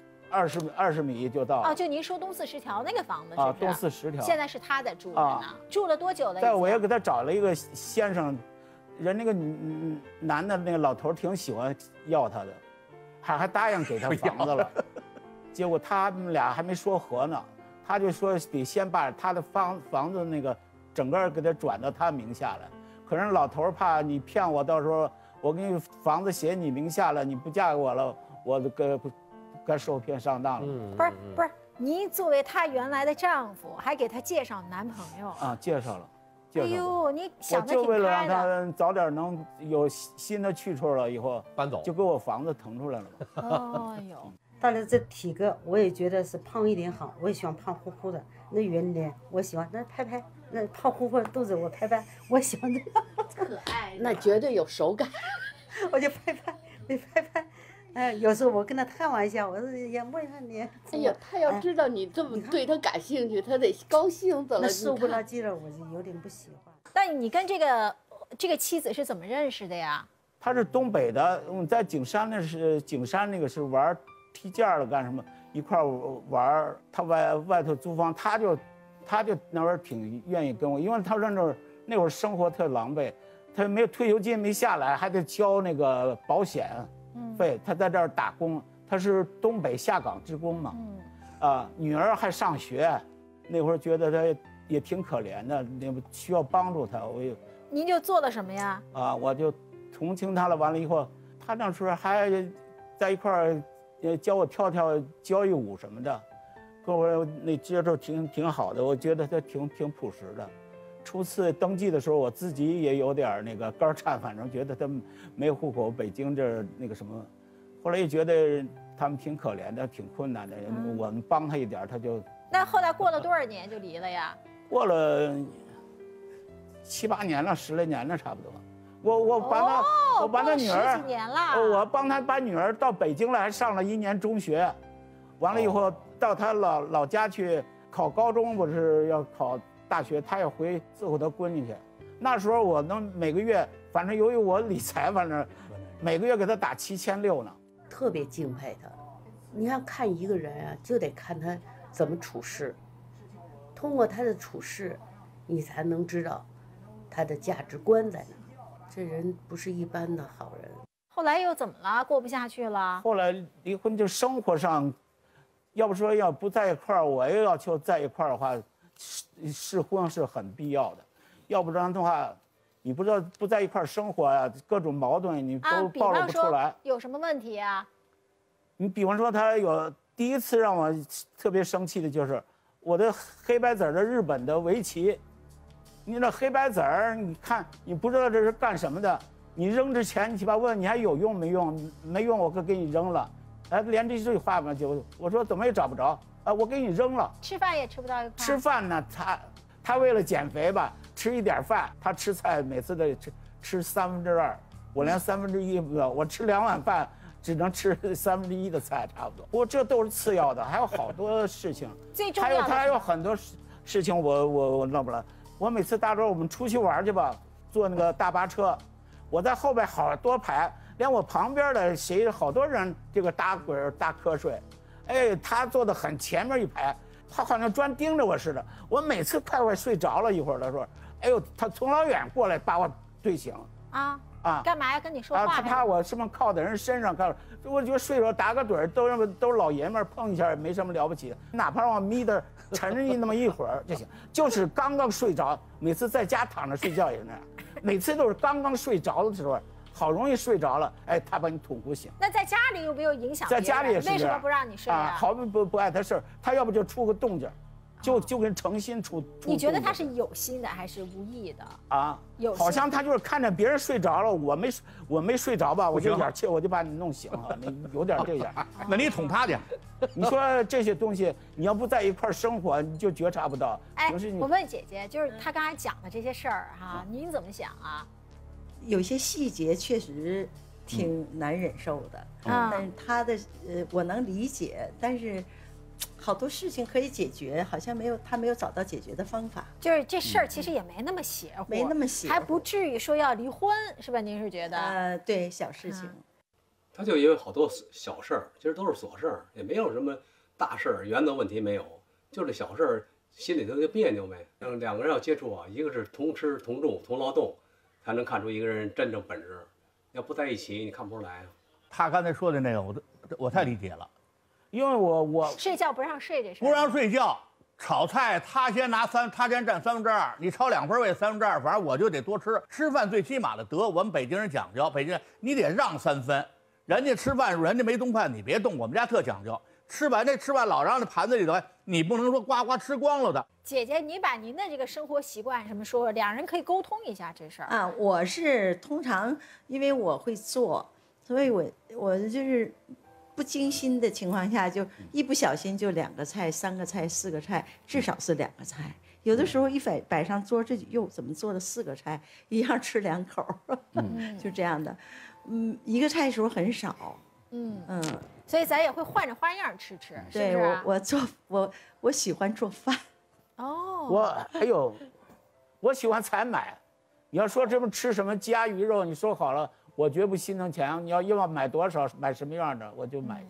20米就到了。 就您说东410条那个房子是啊，东4 10条。 现在是他在住着呢，住了多久了？ 但我也给他找了一个先生，人那个男的那个老头挺喜欢要他的，还答应给他房子了。结果他们俩还没说和呢，他就说得先把他的房子那个整个给他转到他名下来。可是老头怕你骗我，到时候我给你房子写你名下了，你不嫁给我了，我该受骗上当了。 不是，您作为她原来的丈夫，还给她介绍男朋友啊？介绍了。 哎呦，你想的挺开的。 我就为了让他早点能有新的去处了，以后搬走， 就给我房子腾出来了。 哦呦， 到了这体格，我也觉得是胖一点好，我也喜欢胖乎乎的。那圆脸我喜欢，那拍那胖乎乎的肚子我拍，我喜欢这样可爱，那绝对有手感。 我就拍。有时候我跟他开玩笑，我说也摸一下你。 哎呀，他要知道你这么对他感兴趣，他得高兴死了。 那瘦不拉几的，我就有点不喜欢。 但你跟这个妻子是怎么认识的呀？ 他是东北的，在景山那个是玩踢毽了干什么，一块玩。他外头租房，他就那会儿挺愿意跟我，因为他那会儿生活特狼狈，他没有退休金没下来，还得交那个保险费。他在这儿打工，他是东北下岗职工嘛。女儿还上学，那会儿觉得他也挺可怜的，那需要帮助他。 您就做了什么呀？ 我就同情他了。完了以后，他那时候还在一块儿教我跳交谊舞什么的，跟我那接受挺好的。我觉得他挺朴实的。初次登记的时候，我自己也有点那个肝颤，反正觉得他没有户口，北京这那个什么。后来也觉得他们挺可怜的，挺困难的，我们帮他一点，他就。 那后来过了多少年就离了呀？ 过了7、8年了，10来年了，差不多。我把他女儿 10几年了， 我帮他把女儿到北京来，还上了1年中学，完了以后到他老家去考高中，不是要考大学，他要回伺候他闺女去。那时候我能每个月，反正由于我理财，反正每个月给他打7600呢。 特别敬佩他。你要看一个人啊，就得看他怎么处事，通过他的处事，你才能知道他的价值观在哪。这人不是一般的好人。 后来又怎么了？过不下去了？ 后来离婚，就生活上，要不说要不在一块儿，我也要求在一块儿的话，试婚是很必要的。要不然的话，你不知道不在一块儿生活啊，各种矛盾你都暴露不出来。 有什么问题啊？ 你比方说，他第一次让我特别生气的就是我的黑白子的日本的围棋。你那黑白子儿，你看你不知道这是干什么的，你扔之前你起码问你还有用没用，没用我可给你扔了，连这句话嘛就我说怎么也找不着我给你扔了。 吃饭也吃不到一块。 吃饭呢，他为了减肥吧，吃一点饭，他吃菜每次得吃2/3，我连1/3不到，我吃2碗饭只能吃1/3的菜，差不多。不过这都是次要的，还有好多事情。 最重要的他还有很多事情我弄不了。我每次大周我们出去玩去吧，坐那个大巴车，我在后边好多排，连我旁边的好多人这个打滚打瞌睡，他坐的很前面一排，他好像专盯着我似的。我每次快睡着了一会儿的时候，他从老远过来把我对醒干嘛呀？跟你说话？ 他怕我是不是靠在人身上靠？我觉得睡着打个盹都是老爷们碰一下也没什么了不起的，哪怕让我眯的沉溺那么一会儿就行。就是刚刚睡着，每次在家躺着睡觉也是那样，每次都是刚刚睡着的时候，好容易睡着了，他把你捅咕醒。 那在家里有没有影响？ 在家里也是。 为什么不让你睡啊？ 好不碍他事儿，他要不就出个动静。就跟诚心出。 你觉得他是有心的还是无意的？有。 好像他就是看着别人睡着了，我没睡着吧，我就眼气，我就把你弄醒了，有点这样。 那你捅他去。 你说这些东西，你要不在一块生活，你就觉察不到。 我问姐姐，就是他刚才讲的这些事儿哈，您怎么想啊？ 有些细节确实挺难忍受的，但是他的我能理解，但是。好多事情可以解决，好像他没有找到解决的方法。 就是这事儿其实也没那么邪乎， 没那么邪乎， 还不至于说要离婚，是吧？您是觉得？ 对，小事情。 他就因为好多小事儿，其实都是琐事儿，也没有什么大事儿，原则问题没有，就这小事儿，心里头就别扭呗。两个人要接触啊，一个是同吃同住同劳动，才能看出一个人真正本质。要不在一起，你看不出来。 他刚才说的那个，我太理解了。 因为我睡觉不让睡这事， 不让睡觉，炒菜他先占2/3，你炒2份我也2/3，反正我就得多吃。吃饭最起码的得，我们北京人讲究，北京人你得让3分，人家吃饭人家没动饭你别动，我们家特讲究，吃完老让那盘子里头，你不能说呱呱吃光了的。 姐姐，你把您的这个生活习惯什么说，两人可以沟通一下这事儿啊。我是通常因为我会做，所以我就是。不精心的情况下，就一不小心就2个菜、3个菜、4个菜，至少是2个菜。有的时候一摆上桌，这又怎么做了4个菜，一样吃2口，就这样的。一个菜时候很少。 所以咱也会换着花样吃， 对， 是不是？我喜欢做饭。 我喜欢采买。你要说这么吃什么鸡鸭鱼肉，你说好了。我绝不心疼钱，你要买多少买什么样的，我就买去。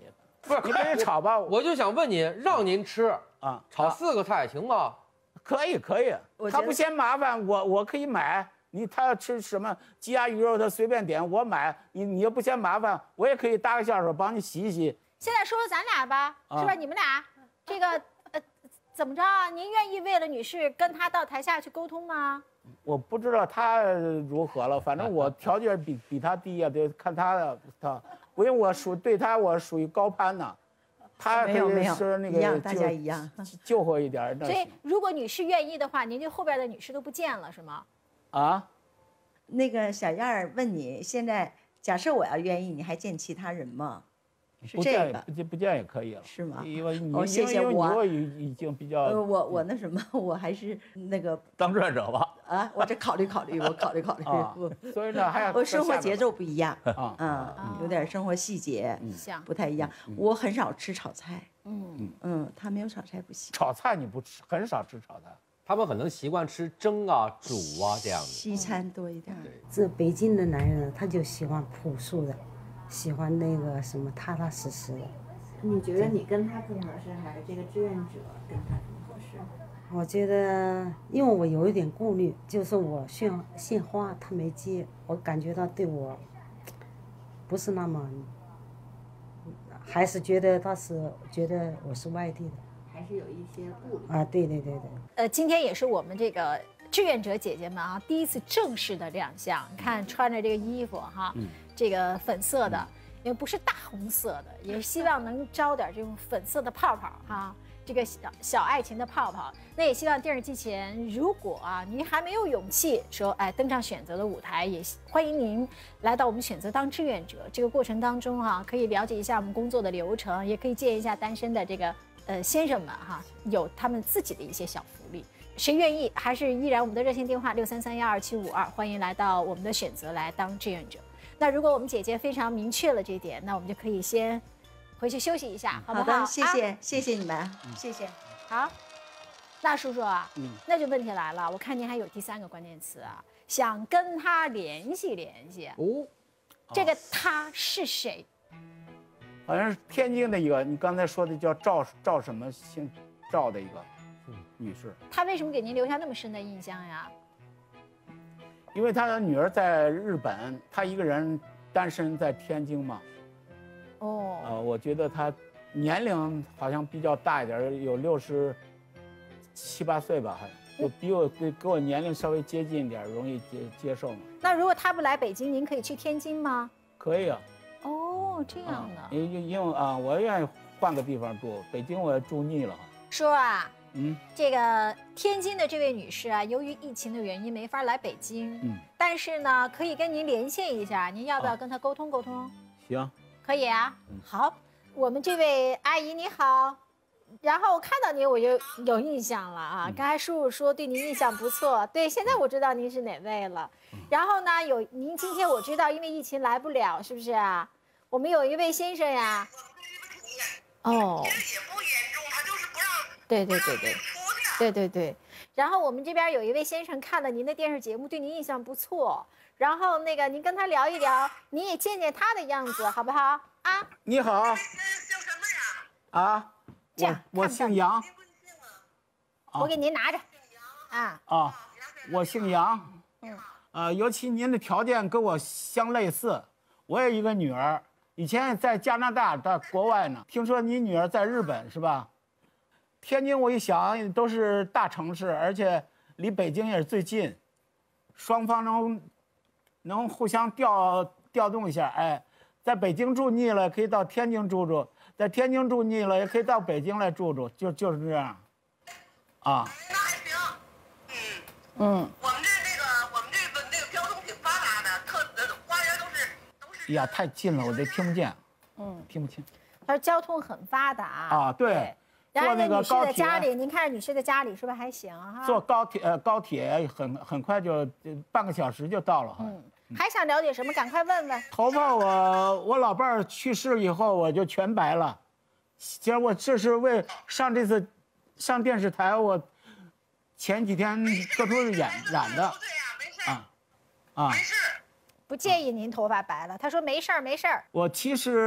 不是你可以炒吧。 我就想问你，让您吃啊， 炒4个菜行吗？ 可以。他不嫌麻烦，我可以买。他要吃什么鸡鸭鱼肉，他随便点，我买。你又不嫌麻烦，我也可以搭个下手帮你洗一洗。 现在说说咱俩吧，是吧？你们俩这个怎么着啊？您愿意为了女士跟她到台下去沟通吗？ 我不知道他如何了，反正我条件比他低呀，得看他，因为我属于高攀呢。他没有是那个一样，大家一样， 救活一点。 所以如果女士愿意的话，您就后边的女士都不见了，是吗？ 啊， 那个小燕儿问你，现在假设我要愿意，你还见其他人吗？是这个， 不见也可以了， 是吗？ 因为你谢谢我已经比较我那什么，我还是那个当志愿者吧。 啊，我这考虑，我考虑。 所以呢，还我生活节奏不一样啊， 有点生活细节不太一样。我很少吃炒菜，他没有炒菜不行。 炒菜你不吃，很少吃炒菜。 他们可能习惯吃蒸啊、煮啊这样的， 西餐多一点。 这北京的男人他就喜欢朴素的。喜欢那个什么踏踏实实的。 你觉得你跟他更合适，还是这个志愿者跟他更合适？ 我觉得，因为我有一点顾虑，就是我献花他没接，我感觉到对我不是那么，还是觉得我是外地的， 还是有一些顾虑啊。对。 今天也是我们这个志愿者姐姐们啊第一次正式的亮相，看穿着这个衣服哈。这个粉色的，因为不是大红色的，也希望能招点这种粉色的泡泡哈，这个小爱情的泡泡。那也希望电视机前，如果您还没有勇气说登上选择的舞台，也欢迎您来到我们选择当志愿者。这个过程当中可以了解一下我们工作的流程，也可以见一下单身的这个先生们有他们自己的一些小福利。谁愿意，还是依然我们的热线电话633-12752，欢迎来到我们的选择来当志愿者。那如果我们姐姐非常明确了这点，那我们就可以先回去休息一下，好不好？ 好的，谢谢你们， 谢谢。好，那叔叔那就问题来了，我看您还有第3个关键词想跟他联系联系。这个他是谁？ 好像是天津的一个，你刚才说的叫赵什么姓赵的一个女士。 她为什么给您留下那么深的印象呀？ 因为他的女儿在日本，他一个人单身在天津嘛。我觉得他年龄好像比较大一点，有67、8岁吧，还就比我跟我年龄稍微接近一点，容易接受嘛。 那如果他不来北京，您可以去天津吗？ 可以啊。 这样的。 因为我愿意换个地方住，北京我也住腻了。 叔这个天津的这位女士由于疫情的原因没法来北京，但是呢，可以跟您连线一下，您要不要跟她沟通沟通？ 行， 可以啊。好，我们这位阿姨你好，然后我看到您我就有印象了刚才叔叔说对您印象不错，对，现在我知道您是哪位了。然后呢，您今天我知道因为疫情来不了，是不是我们有一位先生呀。对，然后我们这边有一位先生看了您的电视节目，对您印象不错，然后那个您跟他聊一聊，您也见见他的样子，好不好你好。我姓杨。 我给您拿着。 我姓杨。尤其您的条件跟我相类似，我有一个女儿，以前在加拿大，在国外呢。听说你女儿在日本是吧？天津我一想都是大城市，而且离北京也是最近，双方能互相调动一下。在北京住腻了可以到天津住住，在天津住腻了也可以到北京来住住，就是这样。 那还行。我们这个交通挺发达的，花园都是。 哎呀，太近了，我这听不见。听不清。 他说交通很发达。 对。 然后那女士的家里，您看女士的家里是不是还行坐高铁很快就半个小时就到了。 还想了解什么？赶快问问。 头发我老伴儿去世以后我就全白了，其实我这是为上这次上电视台，我前几天特殊染的。 没事。 不介意您头发白了，他说没事儿。 我其实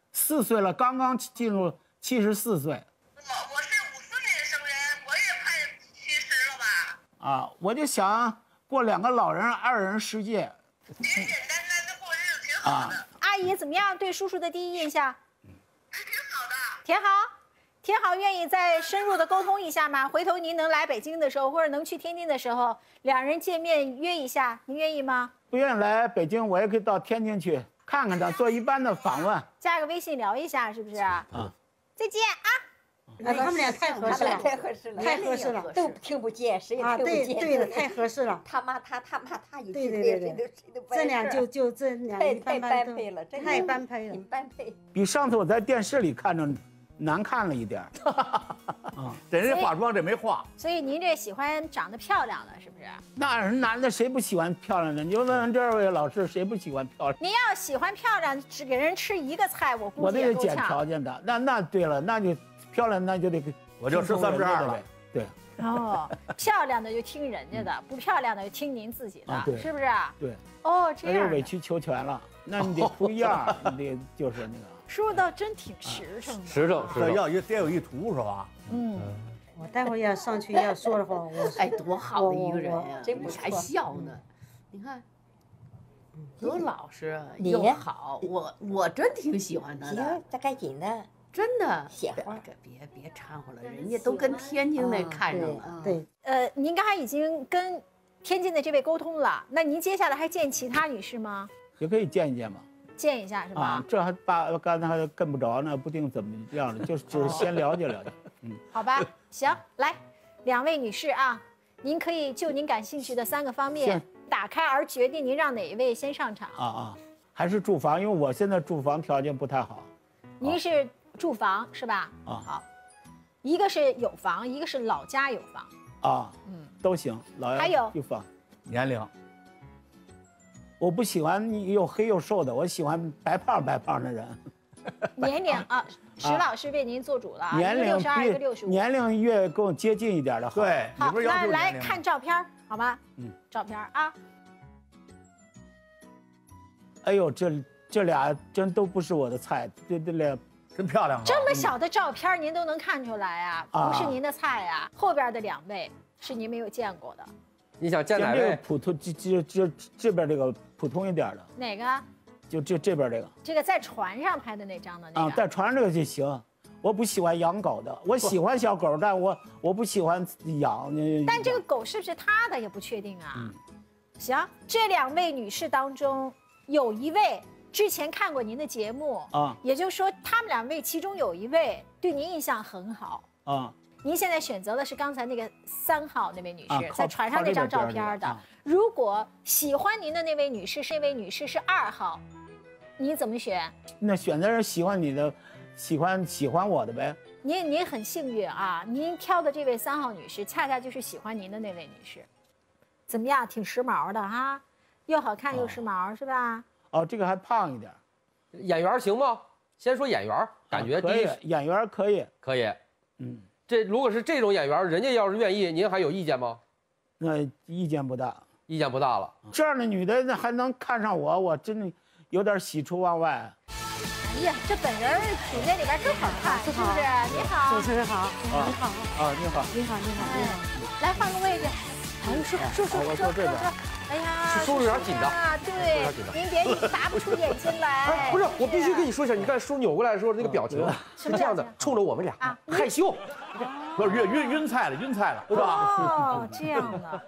4岁了，刚刚进入74岁。 我是54年生人，我也快去世了吧？ 啊，我就想过2个老人2人世界。 简简单单的过日子挺好的。 阿姨怎么样？对叔叔的第一印象？ 挺好的。 挺好。挺好，愿意再深入的沟通一下吗？回头您能来北京的时候，或者能去天津的时候，2人见面约一下，您愿意吗？ 不愿意来北京，我也可以到天津去看看他，做一般的访问， 加个微信聊一下，是不是？啊，再见啊！ 他们俩太合适了， 太合适了， 太合适了， 都听不见，谁也听不见。 对了，太合适了。 他骂他，他骂他，一对，这俩这俩太般配了， 太般配了， 很般配。 比上次我在电视里看着难看了一点。 人家化妆这没化。 所以您这喜欢长得漂亮的，是不是？ 那人男的谁不喜欢漂亮的？你就问问这位老师，谁不喜欢漂亮？ 您要喜欢漂亮，只给人吃1个菜，我估我计也够呛。 得减条件的。那对了，那就漂亮，那就得我就吃2%了。 对。 哦，漂亮的就听人家的，不漂亮的就听您自己的，是不是？ 对。 哦，这样。 那就委曲求全了，那你得不一样，你得就是那个。 叔叔倒真挺实诚的。 实诚， 得有一图是吧？ 我待会儿要上去要说的话， 哎，多好的一个人呀！ 真不还笑呢，你看，多老实又好，我真挺喜欢他的。 行，这赶紧的。 真的， 鲜花， 别掺和了，人家都跟天津那看上了。 对， 您刚才已经跟天津的这位沟通了，那您接下来还见其他女士吗？ 也可以见一见嘛。 见一下是吧？ 啊，这还刚才还跟不着呢，不定怎么样了，就是只是先了解了解。 好吧，行，来，2位女士啊，您可以就您感兴趣的3个方面打开而决定您让哪一位先上场。 还是住房，因为我现在住房条件不太好。 您是住房是吧？好，一个是有房，一个是老家有房。 都行，老家有房。 年龄， 我不喜欢又黑又瘦的，我喜欢白胖的人。 年龄啊，石老师为您做主了， 年龄 62，一个65， 年龄越跟我接近一点的好。 对， 好，那来看照片好吗？照片啊。 哎呦，这俩真都不是我的菜，这俩真漂亮啊！ 这么小的照片您都能看出来啊，不是您的菜啊。后边的2位是您没有见过的。 你想见哪位？ 普通这边这个普通一点的。 哪个？ 就这边这个。 这个在船上拍的那张的那个。 在船上这个就行。我不喜欢养狗的，我喜欢小狗，但我不喜欢养。 但这个狗是不是他的也不确定啊。行，这2位女士当中有一位之前看过您的节目也就是说他们2位其中有一位对您印象很好您现在选择的是刚才那个3号那位女士，在船上那张照片的。如果喜欢您的那位女士是2号，你怎么选？ 那选的人喜欢你的，喜欢我的呗。 您很幸运啊，您挑的这位3号女士，恰恰就是喜欢您的那位女士。怎么样？挺时髦的哈，又好看又时髦，是吧？ 这个还胖一点。 演员行吗？先说演员，感觉第一演员可以。 这如果是这种演员，人家要是愿意，您还有意见吗？ 那意见不大， 了。 这样的女的那还能看上我，我真的有点喜出望外。 哎呀，这本人比那里边更好看，是不是？你好， 主持人好，你好。 你好。 你好。 来换个位置。哎呦， 我坐这边。 哎呀， 叔叔有点紧张。 对，您别答不出眼睛来。 不是，我必须跟你说一下，你看叔扭过来的时候那个表情是这样的，冲着我们俩害羞。 不是晕菜了，是吧？ 这样的。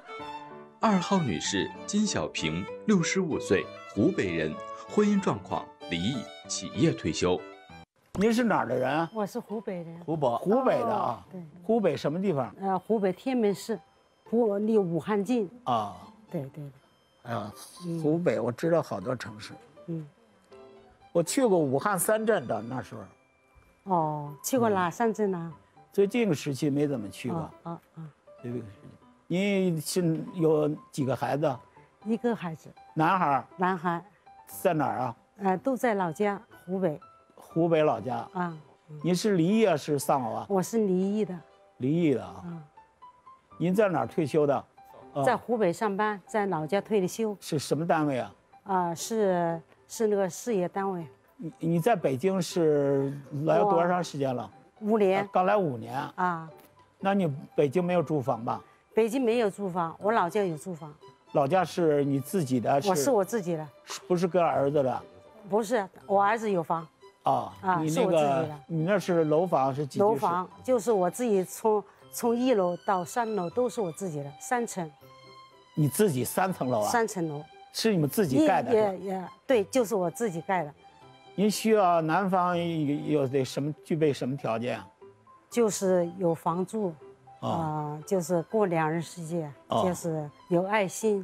2号女士金小平，65岁，湖北人，婚姻状况离异，企业退休。 您是哪儿的人？ 我是湖北人。 湖北的啊？对。湖北什么地方？ 湖北天门市，离武汉近。对。 湖北我知道好多城市。我去过武汉3镇的那时候。 去过哪3镇呢？ 最近个时期没怎么去过。最近个时期，你是有几个孩子 ？1个孩子。 男孩？ 男孩。 在哪儿啊？ 都在老家，湖北。 湖北老家你是离异是丧偶啊？ 我是离异的。 离异的您在哪儿退休的？ 在湖北上班，在老家退的休。 是什么单位啊？ 是那个事业单位。 你在北京是来了多长时间了 ？5年。 刚来5年啊。 那你北京没有住房吧？ 北京没有住房，我老家有住房。 老家是你自己的？ 我是我自己的。 不是跟儿子的？ 不是，我儿子有房。 啊，你是我自己的。 你那是楼房是几居室？ 楼房就是我自己从1楼到3楼都是我自己的，3层。 你自己3层楼啊 ？3层楼。 是你们自己盖的？ 也对，就是我自己盖的。 您需要男方得具备什么条件啊？ 就是有房住，就是过2人世界，就是有爱心，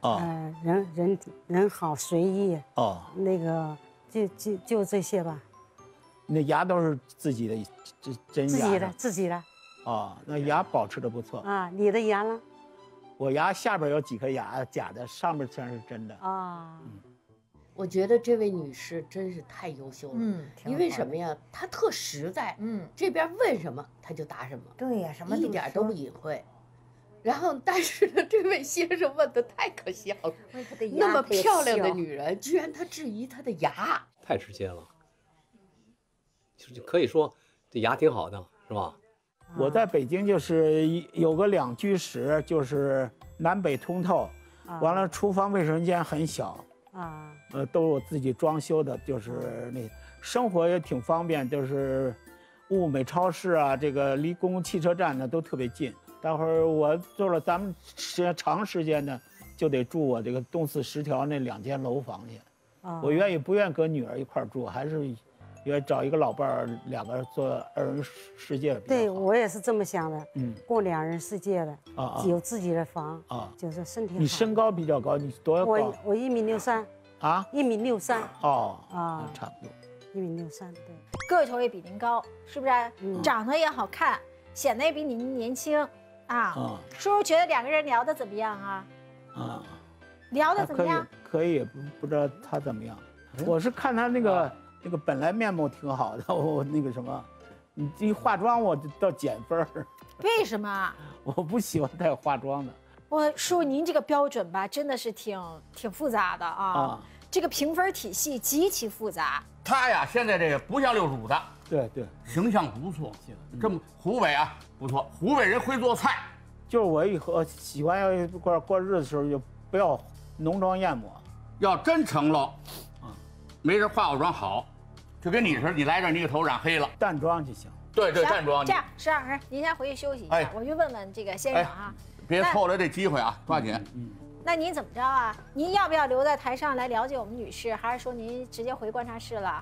人好随意，那个就这些吧。 你的牙都是自己的，真牙？ 自己的。 那牙保持的不错啊。你的牙呢？ 我牙下边有几颗牙假的，上面全是真的啊。 我觉得这位女士真是太优秀了，因为什么呀？她特实在，这边问什么她就答什么， 对呀，什么一点都不隐晦。然后，但是呢，这位先生问的太可笑了，那么漂亮的女人，居然她质疑她的牙， 太直接了，就可以说这牙挺好的，是吧？ 我在北京就是有个2居室，就是南北通透，完了厨房卫生间很小，都是我自己装修的，就是那生活也挺方便，就是物美超市啊，这个离公共汽车站呢都特别近。待会儿我做了咱们长时间的，就得住我这个东四10条那2间楼房去。我不愿意跟女儿一块住，还是愿意找一个老伴儿，2个人做2人世界。 对，我也是这么想的。过2人世界的，有自己的房就是身体好。 你身高比较高，你多高？ 我1.63米。 啊 ？1.63米。 差不多。 1.63米，对。 个头也比您高，是不是？长得也好看，显得也比您年轻啊。叔叔觉得2个人聊得怎么样啊？聊得怎么样？ 可以，不知道他怎么样。我是看他那个本来面貌挺好的，我那个什么，你一化妆我就到减分。 为什么？ 我不喜欢带化妆的。 叔，您这个标准吧，真的是挺复杂的啊。这个评分体系极其复杂。 他呀，现在这个不像65的， 对， 形象不错。这么湖北啊，不错，湖北人会做菜。 就是我以后喜欢要过日子的时候，就不要浓妆艳抹， 要真成了，没人化妆好，就跟你似的，你来这你给头染黑了， 淡妆就行。 对，淡妆。 这样，石老师，您先回去休息一下，我去问问这个先生啊。 别错了这机会啊，抓紧。 那您怎么着啊？您要不要留在台上来了解我们女士，还是说您直接回观察室了？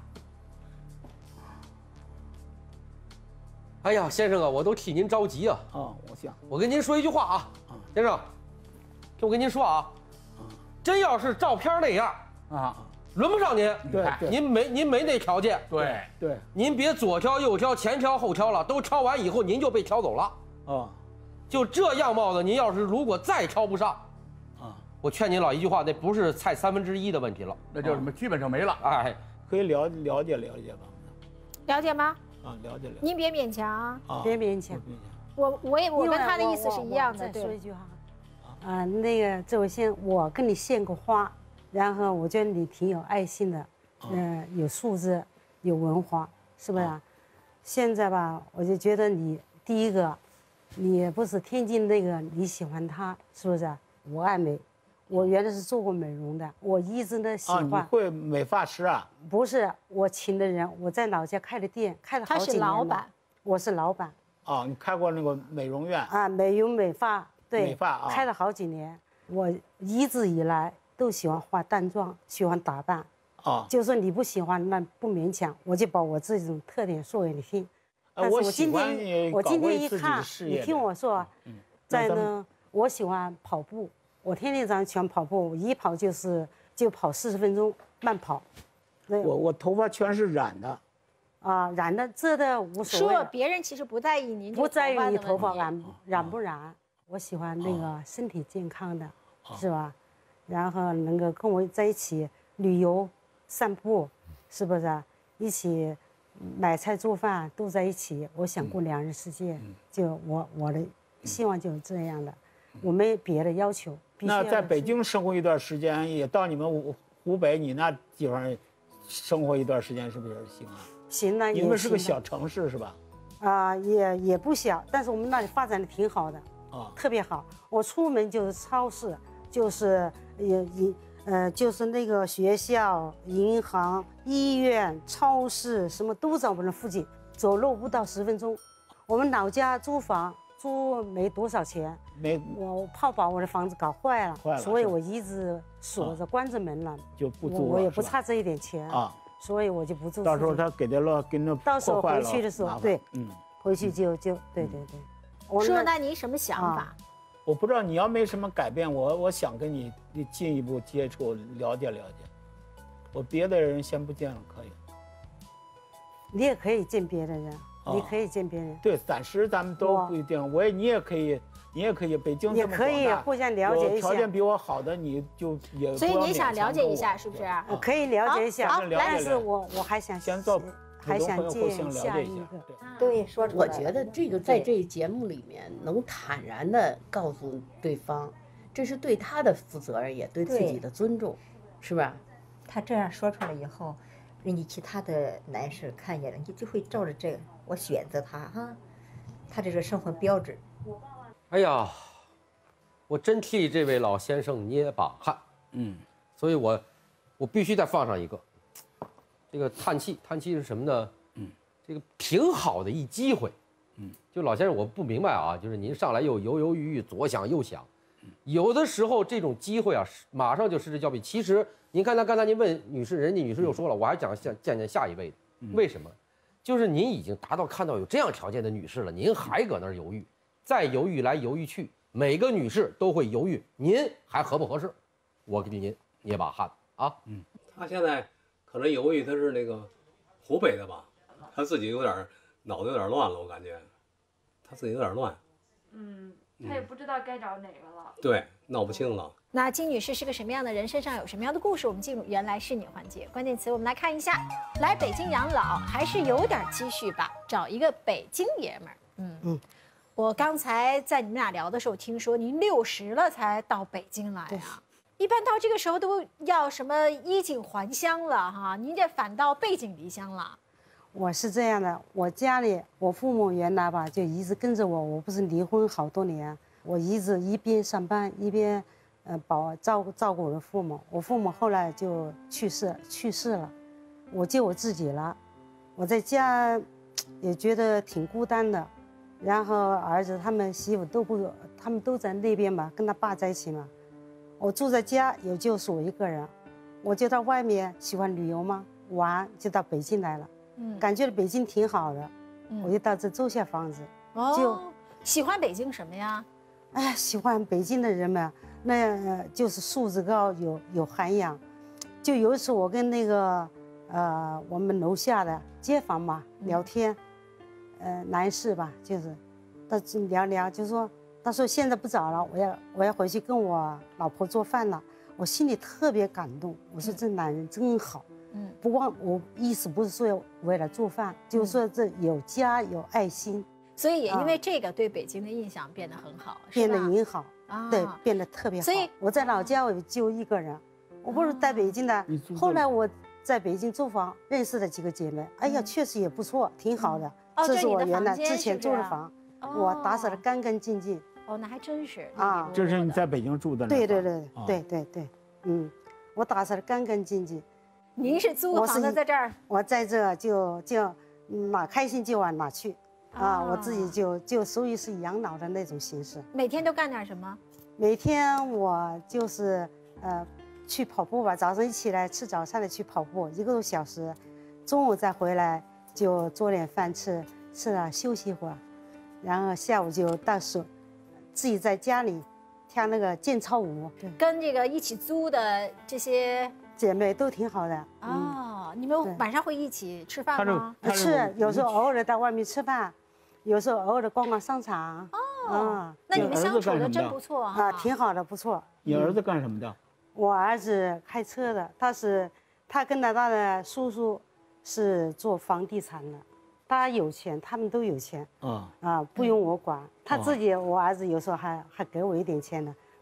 哎呀，先生啊，我都替您着急啊！我跟您说一句话啊，先生，我跟您说啊，真要是照片那样轮不上您。 对， 您没那条件。 对， 您别左挑右挑，前挑后挑了，都挑完以后您就被挑走了。就这样貌的，您要是如果再挑不上，我劝您老一句话，那不是菜1/3的问题了， 那就什么基本上没了。 可以了解吧？ 了解吗？ 了解。 您别勉强啊，别勉强。 我跟他的意思是一样的。 再说一句话，那个这位先生，我跟你献个花，然后我觉得你挺有爱心的，有素质，有文化，是不是？现在吧，我就觉得你第一个，你不是天津那个，你喜欢他，是不是？我爱美，我原来是做过美容的，我一直呢喜欢。 你会美发师啊？ 不是，我请的人，我在老家开的店，开了好几年了。他是老板，我是老板。 你开过那个美容院啊？美容美发，对， 美发开了好几年。我一直以来都喜欢化淡妆，喜欢打扮。就说你不喜欢，那不勉强，我就把我这种特点说给你听。但是我今天一看，你听我说，在呢，我喜欢跑步，我天天早上喜欢跑步，一跑就跑40分钟慢跑。 我头发全是染的。 染的这的无所谓。 说别人其实不在意您不在意你头发染不染，我喜欢那个身体健康的，是吧？然后能够跟我在一起旅游、散步，是不是？一起买菜做饭都在一起。我想过2人世界，就我的希望就是这样的，我没别的要求。 那在北京生活一段时间，也到你们湖北你那地方生活一段时间是不是行啊？ 行了， 你们是个行了小城市是吧？ 也不小，但是我们那里发展的挺好的，特别好。我出门就是超市，就是就是那个学校、银行、医院、超市，什么都在我们的附近，走路不到10分钟。我们老家租房租没多少钱，我怕把我的房子搞坏了，所以我一直锁着关着门了， 就不租了。 我也不差这一点钱啊，所以我就不住。 到时候他给那到时候回去的时候，对，回去就对。 叔，那你什么想法？ 我不知道，你要没什么改变，我想跟你进一步接触，了解了解。我别的人先不见了，可以。 你也可以见别的人，你可以见别人。 对，暂时咱们都不一定。你也可以，北京这么也可以互相了解一下。 条件比我好的，你就也。 所以你想了解一下，是不是？ 可以了解一下。 好， 但是我还想先做。 还想见下一个， 对，说出来。我觉得这个在这节目里面能坦然地告诉对方，这是对他的负责任，也对自己的尊重，是吧？ 他这样说出来以后，人家其他的男士看见了，你就会照着这个，我选择他哈，他这是生活标志。 哎呀，我真替这位老先生捏把汗，所以我必须再放上一个。这个叹气是什么呢？这个挺好的一机会，就老先生我不明白啊，就是您上来又犹犹豫豫，左想右想，有的时候这种机会啊，马上就失之交臂。其实您看刚才您问女士，人家女士又说了，我还想见下一位的，为什么？就是您已经达到看到有这样条件的女士了，您还搁那儿犹豫，再犹豫来犹豫去，每个女士都会犹豫，您还合不合适？我给您捏把汗啊！ 他现在。可能犹豫他是那个湖北的吧，他自己脑子有点乱了，我感觉他自己有点乱。 他也不知道该找哪个了。 对，闹不清了。 那金女士是个什么样的人？身上有什么样的故事？我们进入原来是你环节，关键词我们来看一下：来北京养老还是有点积蓄吧，找一个北京爷们儿。我刚才在你们俩聊的时候，听说您60了才到北京来啊。一般到这个时候都要什么衣锦还乡了哈，您这反倒背井离乡了。 我是这样的，我家里我父母原来吧就一直跟着我，我不是离婚好多年，我一直一边上班一边照顾我的父母。我父母后来就去世了，我就我自己了。我在家也觉得挺孤单的，然后儿子他们媳妇他们都在那边嘛，跟他爸在一起嘛。我住在家也就是我一个人，我就到外面喜欢旅游嘛，玩就到北京来了，感觉北京挺好的，我就到这租下房子。就喜欢北京什么呀？ 哎，喜欢北京的人们，那就是素质高，有涵养。就有一次我跟那个我们楼下的街坊嘛聊天，男士吧，就是他聊，就说。他说现在不早了，我要回去跟我老婆做饭了，我心里特别感动。我说这男人真好，不光我意思不是说为了做饭，就是说这有家有爱心， 所以也因为这个对北京的印象变得很好， 变得很好，对，变得特别好。 所以我在老家我就一个人，我不是在北京的，后来我在北京租房认识了几个姐妹，哎呀，确实也不错，挺好的。这是我原来之前租的房，我打扫得干干净净。 哦，那还真是啊！ 这是你在北京住的？ 对，我打扫得干干净净。 您是租房子在这儿？ 我在这就哪开心就往哪去，我自己就属于是养老的那种形式。 每天都干点什么？ 每天我就是去跑步吧，早上一起来吃早餐的去跑步1个多小时，中午再回来就做点饭吃了休息一会儿，然后下午就到自己在家里跳那个健操舞， 跟这个一起租的这些姐妹都挺好的。 你们晚上会一起吃饭吗？ 吃，有时候偶尔到外面吃饭，有时候偶尔的逛商场。 那你们相处的真不错啊，挺好的，不错。 你儿子干什么的？ 我儿子开车的，他跟他的叔叔是做房地产的。他有钱，他们都有钱不用我管。他自己，我儿子有时候还给我一点钱呢。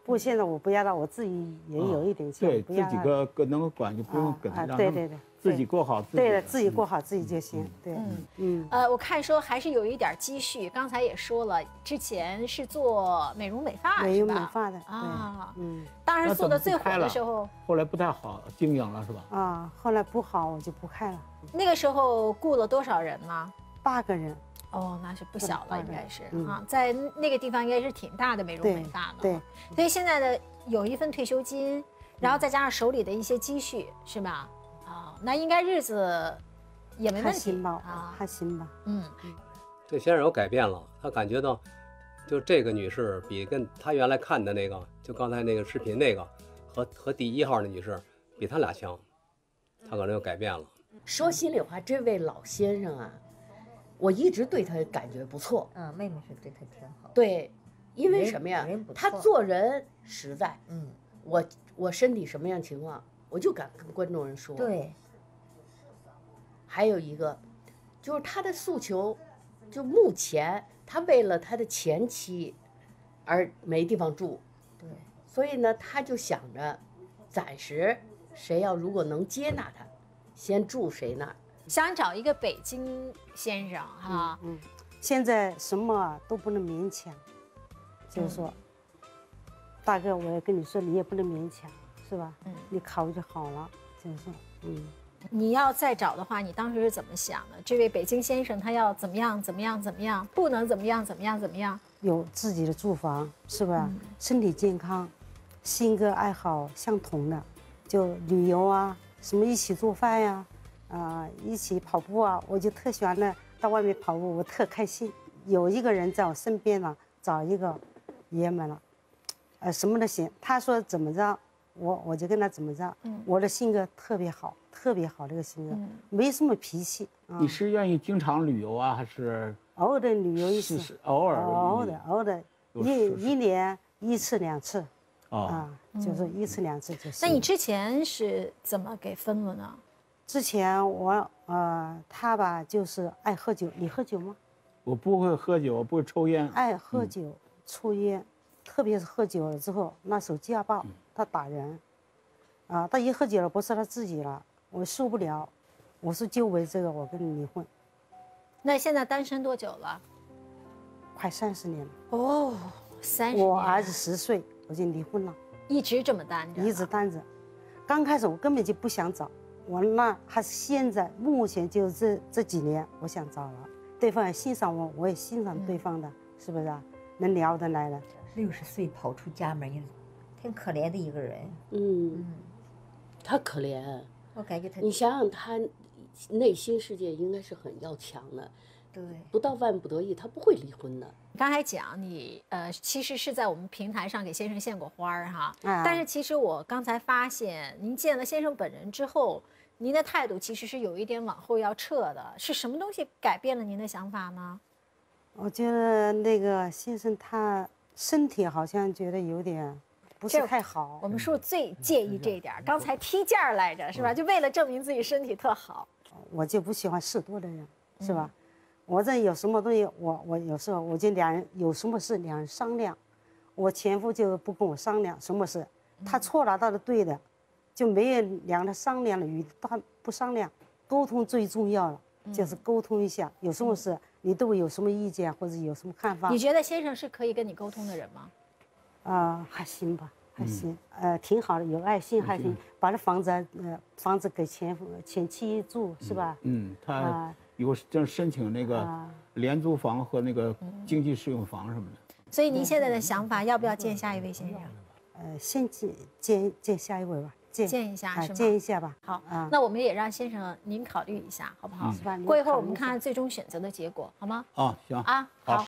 不过现在我不压他，我自己也有一点钱， 对自己不压他个能够管就不用跟他，让对对对， 自己过好自己。 对的，自己过好自己就行。对， 我看说还是有一点积蓄，刚才也说了，之前是做美容美发， 美容美发的啊，当然做的最火的时候， 后来不太好经营了是吧？ 啊，后来不好我就不开了。 那个时候雇了多少人呢 ？8个人。 哦，那是不小了，应该是啊，在那个地方应该是挺大的美容美发的。 对， 所以现在的有一份退休金，然后再加上手里的一些积蓄，是吧？啊，那应该日子也没问题啊，还行吧。 这先生有改变了，他感觉到，就这个女士比跟他原来看的那个，就刚才那个视频那个，和第1号那女士比他俩强，他可能有改变了。 说心里话，这位老先生啊，我一直对他感觉不错。 妹妹是对他挺好。 对，因为什么呀？他做人实在。我身体什么样情况，我就敢跟观众人说。 对。 还有一个，就是他的诉求，就目前他为了他的前妻而没地方住。 对。 所以呢，他就想着，暂时谁要如果能接纳他，先住谁那儿。 想找一个北京先生哈。 现在什么都不能勉强，就是说，大哥，我也跟你说，你也不能勉强，是吧？你考虑就好了，就是说， 你要再找的话，你当时是怎么想的？这位北京先生他要怎么样，怎么样，怎么样，不能怎么样，怎么样，怎么样？ 有自己的住房，是吧？身体健康，性格爱好相同的，就旅游啊，什么一起做饭呀。一起跑步啊，我就特喜欢到外面跑步，我特开心。有一个人在我身边了，找一个爷们了，什么都行。他说怎么着，我就跟他怎么着。我的性格特别好，特别好，这个性格没什么脾气。 你是愿意经常旅游啊，还是偶尔的旅游一次？ 偶尔的，一年1次2次。就是1次2次就行。 那你之前是怎么给分了呢？ 之前他吧就是爱喝酒，你喝酒吗？ 我不会喝酒，我不会抽烟。 爱喝酒、抽烟，特别是喝酒了之后，拿手家暴，他打人，他一喝酒了不是他自己了，我受不了，我说就为这个我跟你离婚。 那现在单身多久了？ 快30年了。 哦，30年。 我儿子10岁，我就离婚了。 一直这么单着？ 一直单着，刚开始我根本就不想找。我那还是现在目前就这几年我想找了，对方也欣赏我，我也欣赏对方的，是不是啊？能聊得来的。 60岁跑出家门，挺可怜的一个人。 他可怜。 我感觉他， 你想想他内心世界应该是很要强的。 对。 不到万不得已，他不会离婚的。 刚才讲你其实是在我们平台上给先生献过花儿哈，但是其实我刚才发现您见了先生本人之后，您的态度其实是有一点往后要撤的，是什么东西改变了您的想法呢？ 我觉得那个先生他身体好像觉得有点不是太好。 我们是不是最介意这一点？刚才踢毽儿来着是吧？就为了证明自己身体特好。 我就不喜欢事多的人，是吧？我这有什么东西，我有时候我就2人有什么事2人商量，我前夫就不跟我商量什么事，他错了他是对的，就没有2人商量了，他不商量，沟通最重要了，就是沟通一下，有什么事你对我有什么意见或者有什么看法？ 你觉得先生是可以跟你沟通的人吗？ 还行吧，还行，挺好的，有爱心还行，把这房子给前妻住是吧？ 他。有正申请那个廉租房和那个经济适用房什么的。 所以您现在的想法，要不要见下一位先生？ 先见下一位吧， 见一下是吗？ 见一下吧。 好，那我们也让先生您考虑一下，好不好？过一会儿我们看最终选择的结果，好吗？ 行啊，好。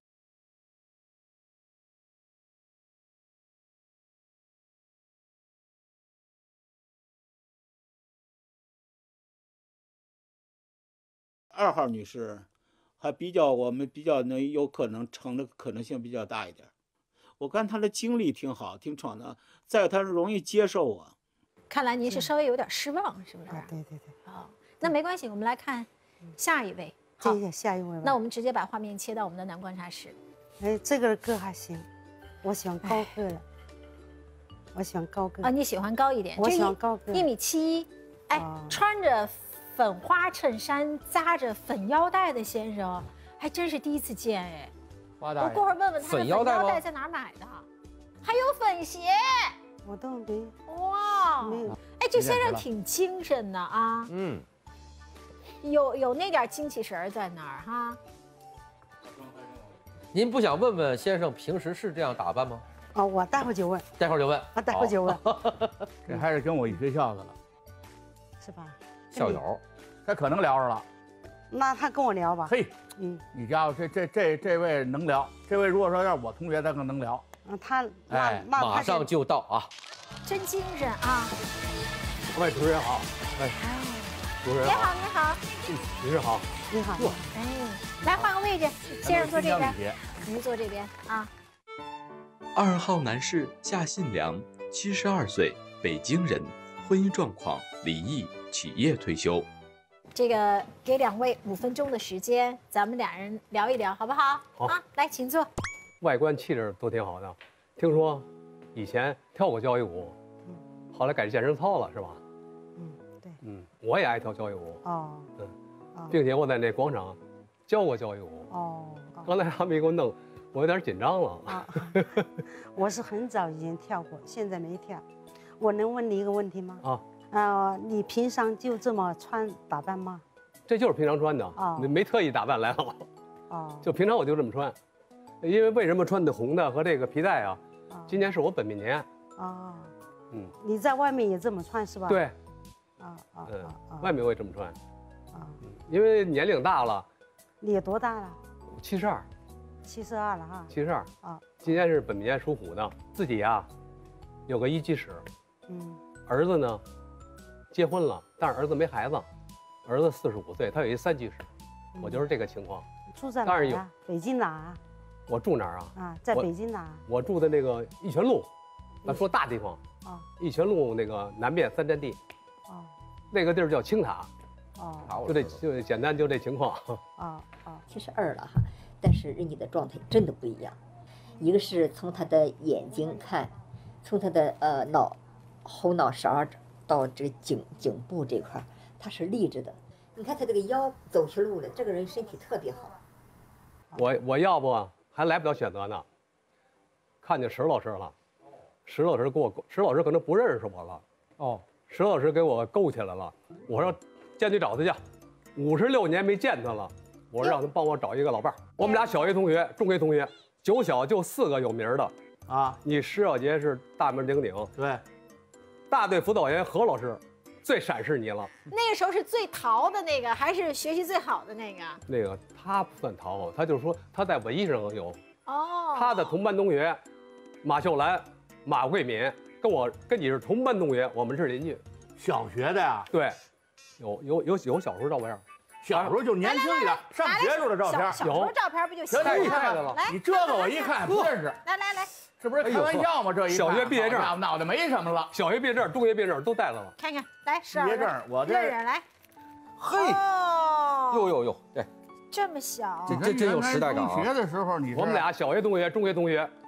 2号女士，我们比较能有可能成的可能性比较大一点。我看她的经历挺好，挺闯荡，再有她容易接受我。 看来您是稍微有点失望，是不是？ 对。 好，那没关系，我们来看下一位。 好，下一位吧。 那我们直接把画面切到我们的男观察室。 这个歌还行，我喜欢高个的。 我喜欢高个啊，你喜欢高一点？ 我喜欢高个 1.71米，哎，穿着粉花衬衫、扎着粉腰带的先生，还真是第一次见哎。 花大爷， 我过会儿问问他的粉腰吗带在哪儿买的，还有粉鞋。 我都没哇， 没有。 哎，这先生挺精神的啊。 嗯， 有那点精气神在那儿哈。 您不想问问先生平时是这样打扮吗？ 哦，我待会儿就问。 待会儿就问。 啊，待会儿就问。 这还是跟我一学校的了， 是吧？ 校友， 他可能聊着了。 那他跟我聊吧。 嘿，你家伙这位能聊，这位如果说要是我同学，他可能聊。 他哎，马上就到啊！ 真精神啊！ 各位主持人好，哎，主持人你好，你好， 女士好， 你好， 哎，来换个位置，先生坐这边，您坐这边啊。 2号男士夏信良，72岁，北京人，婚姻状况离异，企业退休。 这个给2位5分钟的时间，咱们俩人聊一聊，好不好？ 好啊，来，请坐。 外观气质都挺好的。听说以前跳过交谊舞，后来改健身操了，是吧？ 对。 我也爱跳交谊舞。 哦。 并且我在那广场教过交谊舞。 哦。 刚才他们给我弄，我有点紧张了。 我是很早以前跳过，现在没跳。我能问你一个问题吗？你平常就这么穿打扮吗？ 这就是平常穿的，没特意打扮来了。就平常我就这么穿。因为什么穿的红的和这个皮带啊？今年是我本命年。 你在外面也这么穿是吧？ 对。外面我也这么穿。因为年龄大了。 你有多大了 ？72。 72了哈。 72。今年是本命年，属虎的。自己啊，有个一居室。儿子呢，结婚了，但是儿子没孩子。儿子45岁，他有一3居室。我就是这个情况。 住在哪儿呀？北京哪儿？ 我住哪儿啊？ 在北京哪儿？ 我住的那个义泉路，咱说大地方。义泉路那个南边3站地。那个地儿叫青塔。就简单就这情况。 72了哈，但是人家的状态真的不一样。一个是从他的眼睛看，从他的后脑勺到这个颈部这块，他是立着的。你看他这个腰走起路来，这个人身体特别好。 我要不还来不了选择呢，看见石老师了，石老师可能不认识我了。石老师给我勾起来了，我说先去找他去，56年没见他了，我说让他帮我找一个老伴儿。我们俩小学同学、中学同学，9小就4个有名的啊。你石小杰是大名鼎鼎，对，大队辅导员何老师最闪示你了。 那个时候是最淘的那个，还是学习最好的那个？ 那个他不算淘，他就是说他在文艺上有。他的同班同学马秀兰、马桂敏跟你是同班同学，我们是邻居。 小学的呀？ 对，有小时候照片。 小时候就年轻一点，上学时候的照片。 小时候照片不就行太厉害了？你这个我一看不认识。 来， 这不是开玩笑吗？这一小学毕业证， 脑袋没什么了。 小学毕业证、中学毕业证都带来了。 看看，来， 毕业证我这来。 嘿，哟，对， 这么小， 这真有时代感啊！ 中学的时候， 我们俩小学同学、中学同学。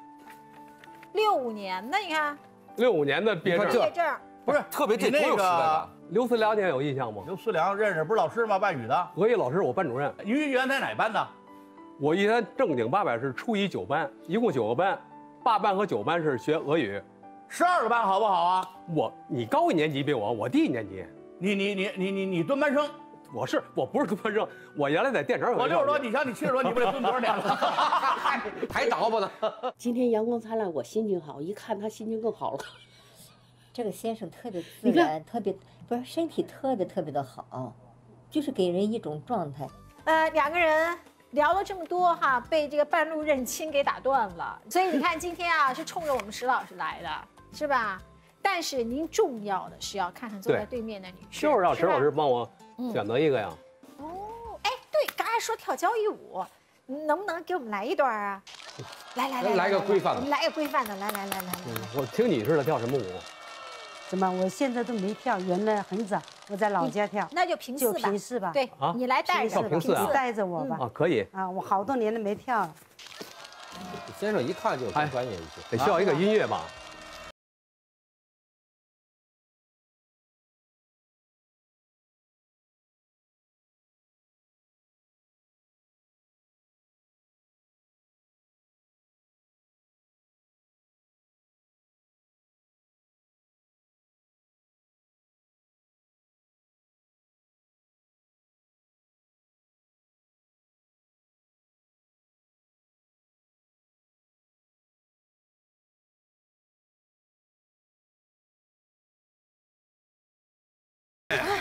65年的，你看。 65年的毕业证。 不是特别这那个刘思良，你有印象吗？ 刘思良认识，不是老师吗？外语的。 俄语老师，我班主任。 于原来哪班的？ 我以前正经八百是初一9班，一共9个班，8班和9班是学俄语。 12个班好不好啊？ 你高1年级比我低1年级。 你蹲班生？ 我不是蹲班生，我原来在电厂有。 我60多，你想你70多，你不得蹲多少年了？ 还着吧呢？ 今天阳光灿烂，我心情好，一看他心情更好了。 这个先生特别自然，身体特别的好，就是给人一种状态。 2个人聊了这么多哈，被这个半路认亲给打断了。所以你看今天啊是冲着我们石老师来的，是吧？但是您重要的是要看看坐在对面的女士， 就是让石老师帮我选择一个呀。 哎，对，刚才说跳交谊舞，能不能给我们来一段啊？来个规范的， 我们来个规范的，来。 我听你似的跳什么舞？ 怎么？我现在都没跳，原来很早，我在老家跳。 那就平四吧。对，你来带着， 平四啊， 带着我吧。 啊，可以。 我好多年都没跳了。 先生一看就更专业一些， 得需要一个音乐吧。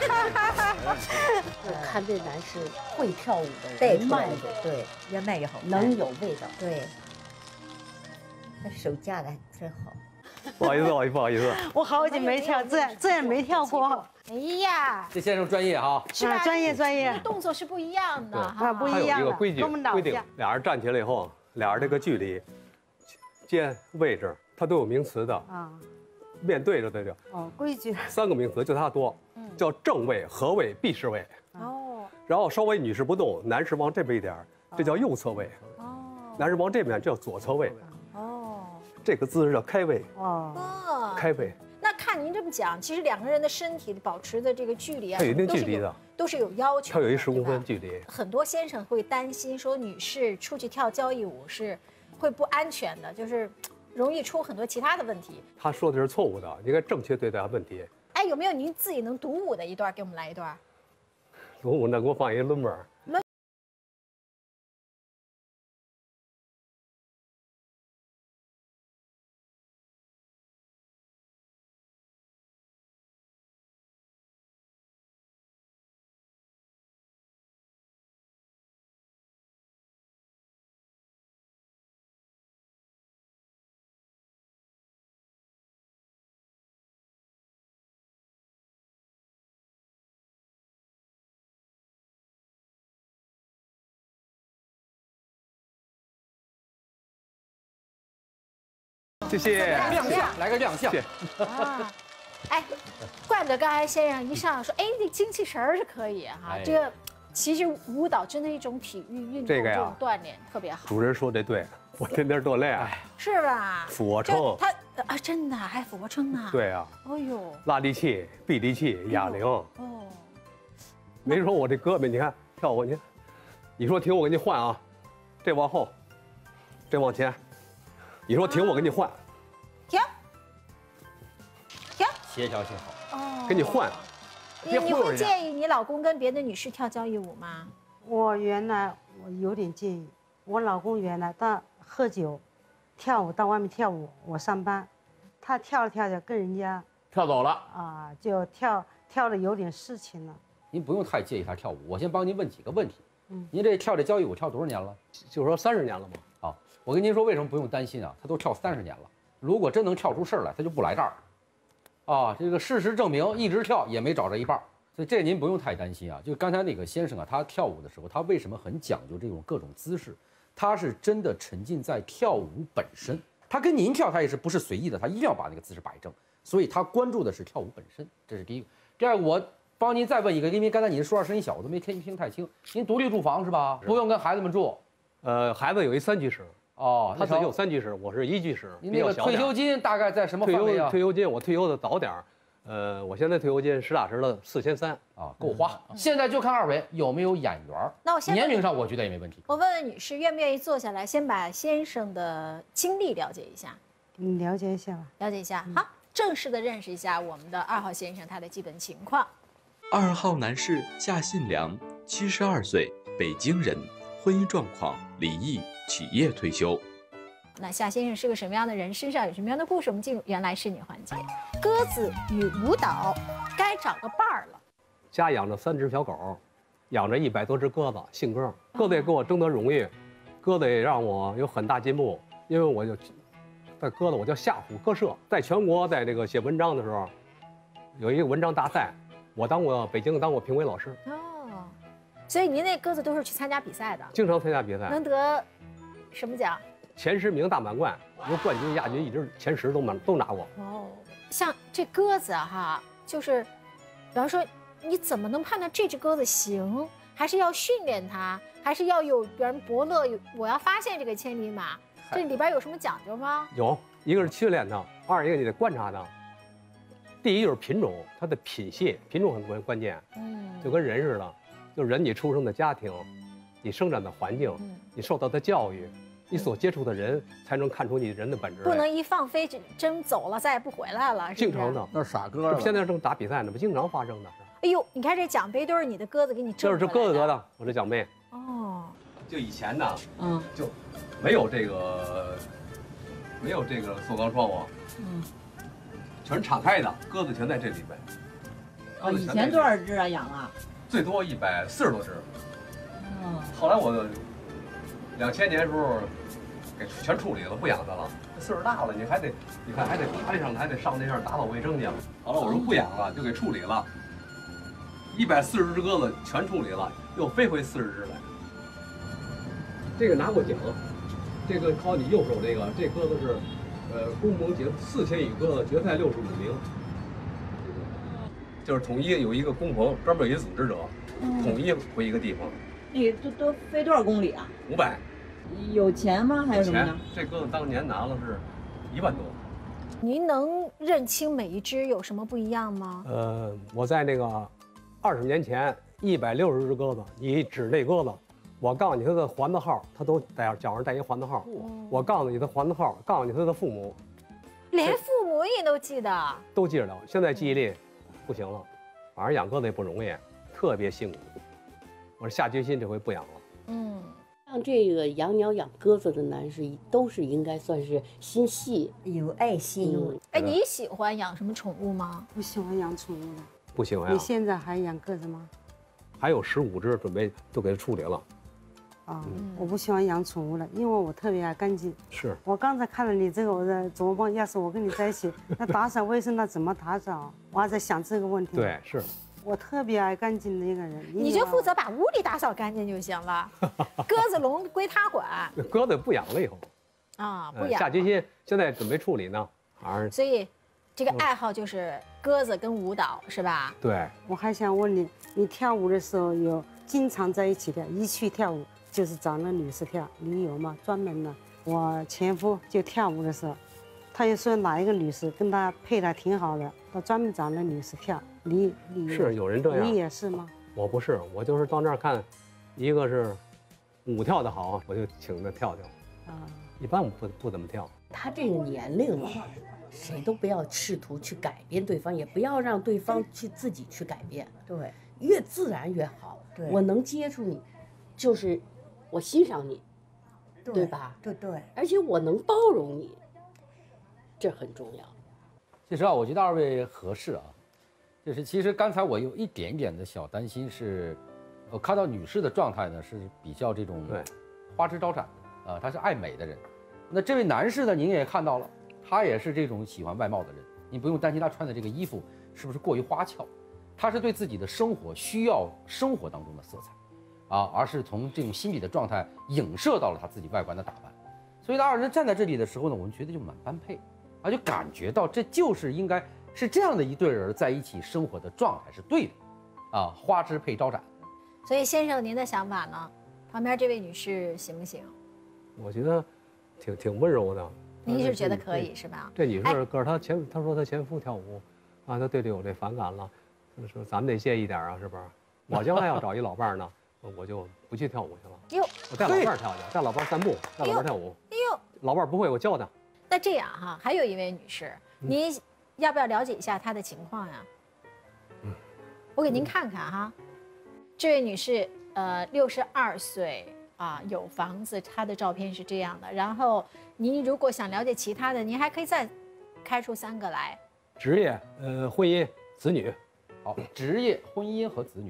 看这男士会跳舞的人， 带出来慢的，对，越慢越好看， 能有味道。 对，他手架的还真好。 不好意思，不好意思， 我好久没跳，这样没跳过。 哎呀， 这先生专业哈， 是吧？ 专业， 动作是不一样的哈， 不一样有一个规矩跟我们老规定家， 俩人站起来以后，俩人这个距离、肩、位置，它都有名词的。 啊， 面对着的就哦，规矩。 3个名词，就它多，叫正位、合位、避士位。 哦， 然后稍微女士不动，男士往这边一点，这叫右侧位。哦，男士往这边，这叫左侧位。 哦， 这个姿势叫开位。 哦， 开位。 那看您这么讲，其实2个人的身体保持的这个距离啊， 它有一定距离的， 都是有要求的。 它有一10公分距离。 很多先生会担心说，女士出去跳交谊舞是会不安全的，就是容易出很多其他的问题。 他说的是错误的，应该正确对待问题。 哎，有没有您自己能独舞的一段，给我们来一段？ 我那给我放一轮本。谢谢。 亮相，来个亮相。 啊，哎，怪不得刚才先生一上说，哎，这精气神儿是可以哈。 哎这个其实舞蹈真的一种体育运动， 这个呀这种锻炼特别好。 主任说的对，我天天锻炼， 是吧？ 俯卧撑就他啊，真的还俯卧撑呢。 对啊， 哎呦， 拉力器、臂力器、哑铃。 哦， 没说我这胳膊，你看跳过去，你说停，我给你换啊，这往后，这往前，你说停，我给你换， 停，停， 协调性好， 哦， 给你换，别你会忽悠人家。 介意你老公跟别的女士跳交谊舞吗？ 我原来我有点介意，我老公原来他喝酒、跳舞，到外面跳舞，我上班，他跳着跳着跟人家跳走了啊，就跳的有点事情了。 您不用太介意他跳舞，我先帮您问几个问题。 嗯， 您这跳这交谊舞跳多少年了？ 就是说30年了嘛。 好，我跟您说为什么不用担心啊？他都跳30年了，如果真能跳出事儿来，他就不来这儿。啊，这个事实证明，一直跳也没找着一半儿，所以这您不用太担心啊。就刚才那个先生啊，他跳舞的时候，他为什么很讲究这种各种姿势？他是真的沉浸在跳舞本身。他跟您跳，他也是不是随意的，他一定要把那个姿势摆正，所以他关注的是跳舞本身，这是第一个。第二个，我帮您再问一个，因为刚才您说话声音小，我都没听太清。您独立住房是吧？不用跟孩子们住。 孩子有一3居室。 哦， 他自己有3居室，我是1居室。 您那个退休金大概在什么范围啊？ 退休金我退休的早点儿，我现在退休金实打实的4300 啊，够花。现在就看2位有没有眼缘。 那我先年龄上我觉得也没问题。 我问问女士，愿不愿意坐下来，先把先生的经历了解一下？ 了解一下吧。 了解一下，好，正式的认识一下我们的2号先生他的基本情况。 2号男士夏信良，72岁，北京人，婚姻状况离异，企业退休。 那夏先生是个什么样的人？身上有什么样的故事？我们进入原来是你环节。鸽子与舞蹈该找个伴儿了。 家养着3只小狗，养着100多只鸽子，信鸽。鸽子也给我争得荣誉，鸽子也让我有很大进步。因为我就在鸽子，我叫夏虎鸽社，在全国在这个写文章的时候，有一个文章大赛，我北京当过评委老师。 哦，所以您那鸽子都是去参加比赛的？ 经常参加比赛。 能得什么奖？ 前10名大满贯，由冠军、亚军一直前10都拿过。 哦，像这鸽子哈，就是，比方说，你怎么能判断这只鸽子行？还是要训练它？还是要有别人伯乐？我要发现这个千里马，这里边有什么讲究吗？ 有，一个是训练它，二一个你得观察它。第一就是品种，它的品系，品种很关键。就跟人似的，就是人你出生的家庭，你生长的环境，你受到的教育。你所接触的人才能看出你人的本质。 不能一放飞真走了，再也不回来了。 经常的， 那是傻鸽子。 现在正打比赛呢，不经常发生的。 哎呦，你看这奖杯都是你的鸽子给你挣的。这是鸽子得的，我这奖杯。 哦。 就以前呢，就没有这个塑钢窗户，全是敞开的，鸽子全在这里边。 哦，以前多少只啊养啊？ 最多140多只。 嗯。 后来我2000年的时候给全处理了，不养它了。岁数大了，你看还得打理上，还得上那样打扫卫生去。好了，我说不养了，就给处理了。140只鸽子全处理了，又飞回40只来。这个拿过奖，这个靠你右手这个，这鸽子是，公盟4000羽鸽子决赛65名，就是统一有一个工棚，专门有一组织者，统一回一个地方。 你都飞多少公里啊 ？500。 有钱吗？还是什么呢？ 这鸽子当年拿了是1万多。 您能认清每一只有什么不一样吗？ 我在那个20年前160只鸽子，你指那鸽子，我告诉你它的环子号，它都脚上带一环子号。我告诉你的环子号，告诉你它的父母， 连父母也都记得， 都记着了。现在记忆力不行了，反正养鸽子也不容易，特别辛苦。我下决心这回不养了。 像这个养鸟养鸽子的男士，都是应该算是心细、 有爱心。 哎，你喜欢养什么宠物吗？ 不喜欢养宠物的。 不喜欢你现在还养鸽子吗？ 还有15只准备都给它处理了。 我不喜欢养宠物了，因为我特别爱干净。 是我刚才看了你这个，我在琢磨，要是我跟你在一起，那打扫卫生那怎么打扫？我还在想这个问题。 对，是。 我特别爱干净的一个人。 你就负责把屋里打扫干净就行了，鸽子笼归他管。 鸽子不养了以后。 不养。 下决心，现在准备处理呢， 所以，这个爱好就是鸽子跟舞蹈，是吧？ 对。 我还想问你，你跳舞的时候有经常在一起跳，一去跳舞就是找那女士跳，你有吗？专门的。我前夫就跳舞的时候，他就说哪一个女士跟他配的挺好的，他专门找那女士跳。你是有人这样？ 你也是吗？ 我不是，我就是到那儿看，一个是舞跳的好，我就请他跳跳。一般我不怎么跳。 他这个年龄了，谁都不要试图去改变对方，也不要让对方去自己去改变。 对， 越自然越好。 对， 我能接触你，就是我欣赏你，对吧？ 对。 而且我能包容你，这很重要。 其实我觉得2位合适啊。就是其实刚才我有一点点的小担心是，我看到女士的状态呢是比较这种花枝招展的，她是爱美的人。那这位男士呢，您也看到了，他也是这种喜欢外貌的人，你不用担心他穿的这个衣服是不是过于花俏，他是对自己的生活需要生活当中的色彩，而是从这种心理的状态影射到了他自己外观的打扮。所以2人站在这里的时候呢，我们觉得就蛮般配，就感觉到这就是应该。是这样的一对人在一起生活的状态是对的，花枝配招展。 所以先生，您的想法呢？旁边这位女士行不行？ 我觉得挺温柔的。 您是觉得可以是吧？ 这女士可是她说她前夫跳舞，她对这有这反感了，说咱们得介意点啊，是不是？我将来要找一老伴呢，我就不去跳舞去了。 哟， 我带老伴跳去，带老伴散步，带老伴跳舞。 哎呦， 老伴不会，我教他。 那这样哈，还有一位女士，您要不要了解一下她的情况呀？我给您看看哈，这位女士，62岁有房子，她的照片是这样的。然后您如果想了解其他的，您还可以再开出3个来。 职业、婚姻、子女。 好，职业、婚姻和子女。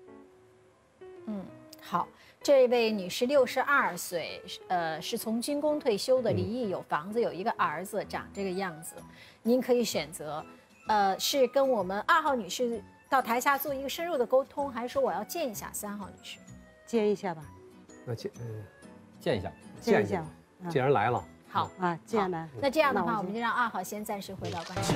好，这位女士62岁，是从军工退休的，离异，有房子，有一个儿子，长这个样子。您可以选择，是跟我们2号女士到台下做一个深入的沟通，还是说我要见一下3号女士？ 见一下吧。 那见一下。 见一下。 既然来了。 好既然来。 那这样的话，我们就让2号先暂时回到观众席。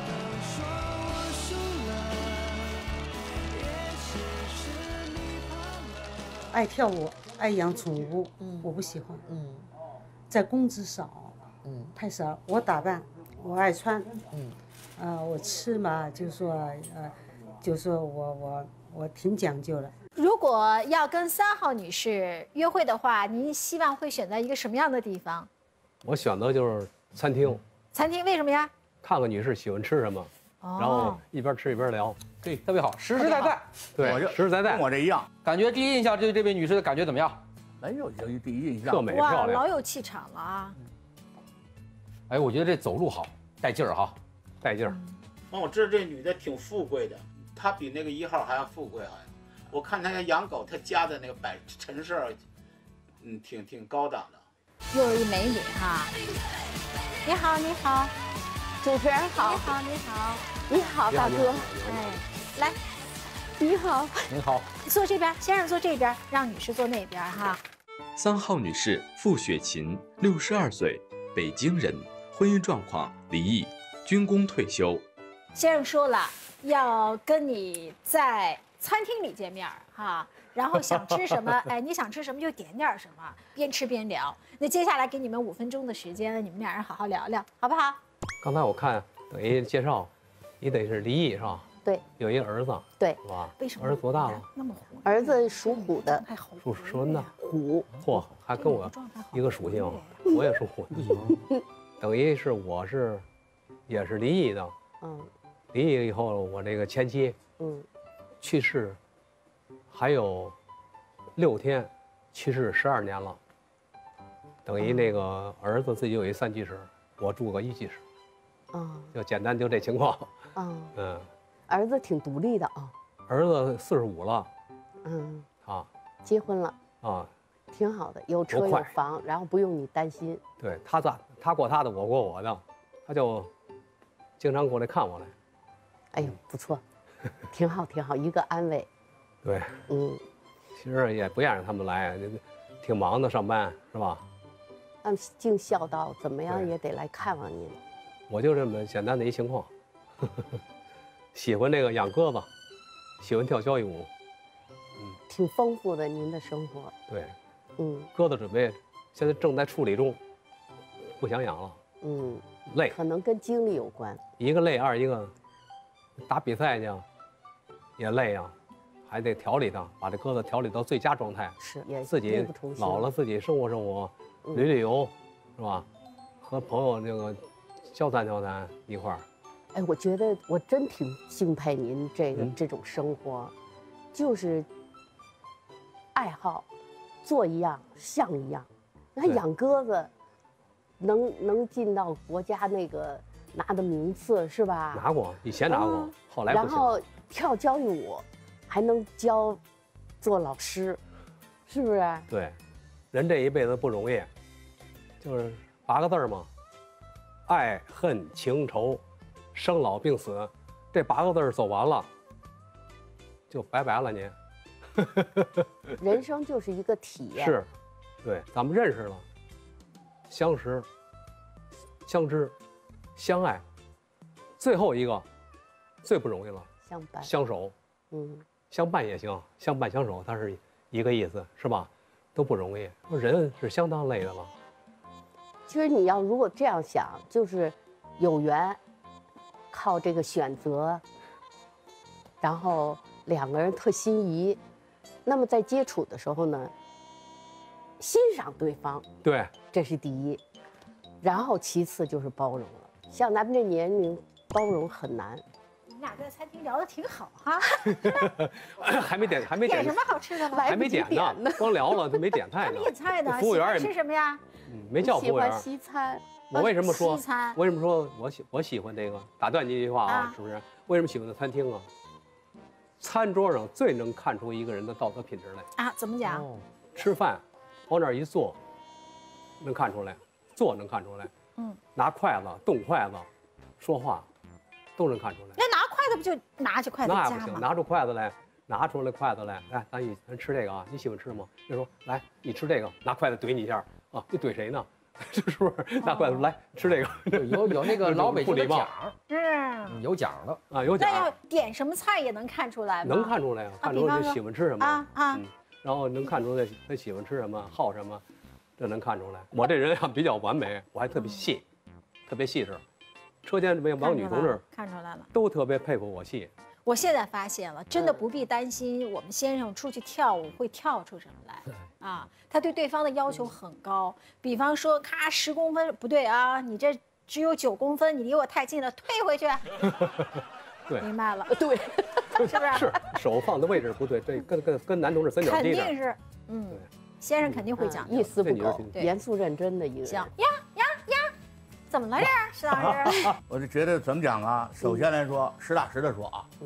爱跳舞，爱养宠物，我不喜欢。在工资少，太少。我打扮，我爱穿，我吃嘛，就说我挺讲究的。 如果要跟3号女士约会的话，您希望会选择一个什么样的地方？ 我选择就是餐厅。 餐厅为什么呀？ 看看女士喜欢吃什么，然后一边吃一边聊。 对，特别好，实实在在。 对，实实在在， 跟我这一样。 感觉第一印象对这位女士的感觉怎么样？ 没有第一印象， 特美漂亮， 老有气场了啊！ 我觉得这走路好，带劲儿哈， 带劲儿。 我知道这女的挺富贵的， 他比那个1号还要富贵，好像。我看他养狗，他家的那个陈设，挺高档的。 又是一美女哈。你好，你好， 主持人好。 你好，你好， 你好，大哥。 哎，来， 你好。 你好。 坐这边，先生坐这边，让女士坐那边哈。 3号女士付雪琴，62岁，北京人，婚姻状况离异，军工退休。 先生说了，要跟你在餐厅里见面哈，然后想吃什么，哎，你想吃什么就点点什么，边吃边聊。那接下来给你们5分钟的时间，你们俩人好好聊聊，好不好？ 刚才我看等于介绍，你得是离异是吧？ 对， 有一个儿子。 对， 是吧？ 为什么？ 儿子多大了？ 那么虎。 儿子属虎的。 属什么的？ 虎。 嚯，还跟我一个属性，我也属虎。等于是我是，也是离异的。离异以后，我这个前妻，去世，还有6天，去世12年了。等于那个儿子自己有一3居室，我住个1居室。就简单就这情况。 儿子挺独立的啊。 儿子45了。 结婚了。挺好的，有车有房，然后不用你担心。 对，他过他的，我过我的，他就经常过来看我来。 哎呦，不错，挺好挺好，一个安慰。 对，其实也不愿让他们来，挺忙的上班是吧？ 他们尽孝道，怎么样也得来看望您。 我就这么简单的一情况，喜欢这个养鸽子，喜欢跳交谊舞， 挺丰富的您的生活。 对，鸽子准备现在正在处理中，不想养了。累， 可能跟精力有关。 一个累，一个打比赛去，也累啊，还得调理它，把这鸽子调理到最佳状态。 是，也自己老了，自己生活，旅游，是吧？和朋友那个交谈一块儿。 哎，我觉得我真挺敬佩您这种生活，就是爱好，做一样像一样。你看养鸽子，能进到国家那个拿的名次是吧？ 拿过，以前拿过，后来不行。 然后跳交谊舞，还能做老师，是不是？ 对，人这一辈子不容易，就是8个字嘛，爱恨情仇，生老病死，这8个字走完了，就拜拜了您。 人生就是一个体验。 是，对，咱们认识了，相识、相知、相爱，最后一个最不容易了，相守。相伴也行，相伴相守，它是一个意思，是吧？都不容易，人是相当累的了。 其实你要如果这样想，就是有缘，靠这个选择，然后2个人特心仪，那么在接触的时候呢，欣赏对方， 对， 这是第一，然后其次就是包容了。像咱们这年龄，包容很难。 你们俩在餐厅聊得挺好哈。 还没点点什么好吃的了？ 还没点呢，光聊了，他没点菜呢。 没点菜呢。 服务员吃什么呀？ 没叫服务员。 喜欢西餐。 我为什么说？ 西餐。 为什么说我喜欢这个？打断你一句话啊，是不是？为什么喜欢的餐厅啊？餐桌上最能看出一个人的道德品质来啊？怎么讲？ 吃饭往那儿一坐，能看出来；坐能看出来。拿筷子、动筷子，说话，都能看出来。 那拿筷子不就拿起筷子夹吗？ 那不行，拿出筷子来，拿出来筷子来，来，咱吃这个啊，你喜欢吃吗？就说来，你吃这个，拿筷子怼你一下啊，你怼谁呢？是不是？拿筷子来吃这个， 有那个老北京的奖， 是有奖的啊，有奖。 那要点什么菜也能看出来吗？ 能看出来啊，看出来喜欢吃什么啊， 然后能看出来他喜欢吃什么，好什么，这能看出来。我这人啊比较完美，我还特别细，特别细致。车间这边王女同志看出来了， 都特别佩服我细。 我现在发现了，真的不必担心我们先生出去跳舞会跳出什么来啊！他对对方的要求很高，比方说，咔10公分不对啊，你这只有9公分，你离我太近了，退回去。 对， 明白了， 对， 是不是？ 是手放的位置不对，这跟男同志三角地肯定是，先生肯定会讲， 一丝不苟，严肃认真的一个人。 行呀，怎么了这，石老师？ 我就觉得怎么讲啊？首先来说，实打实的说啊，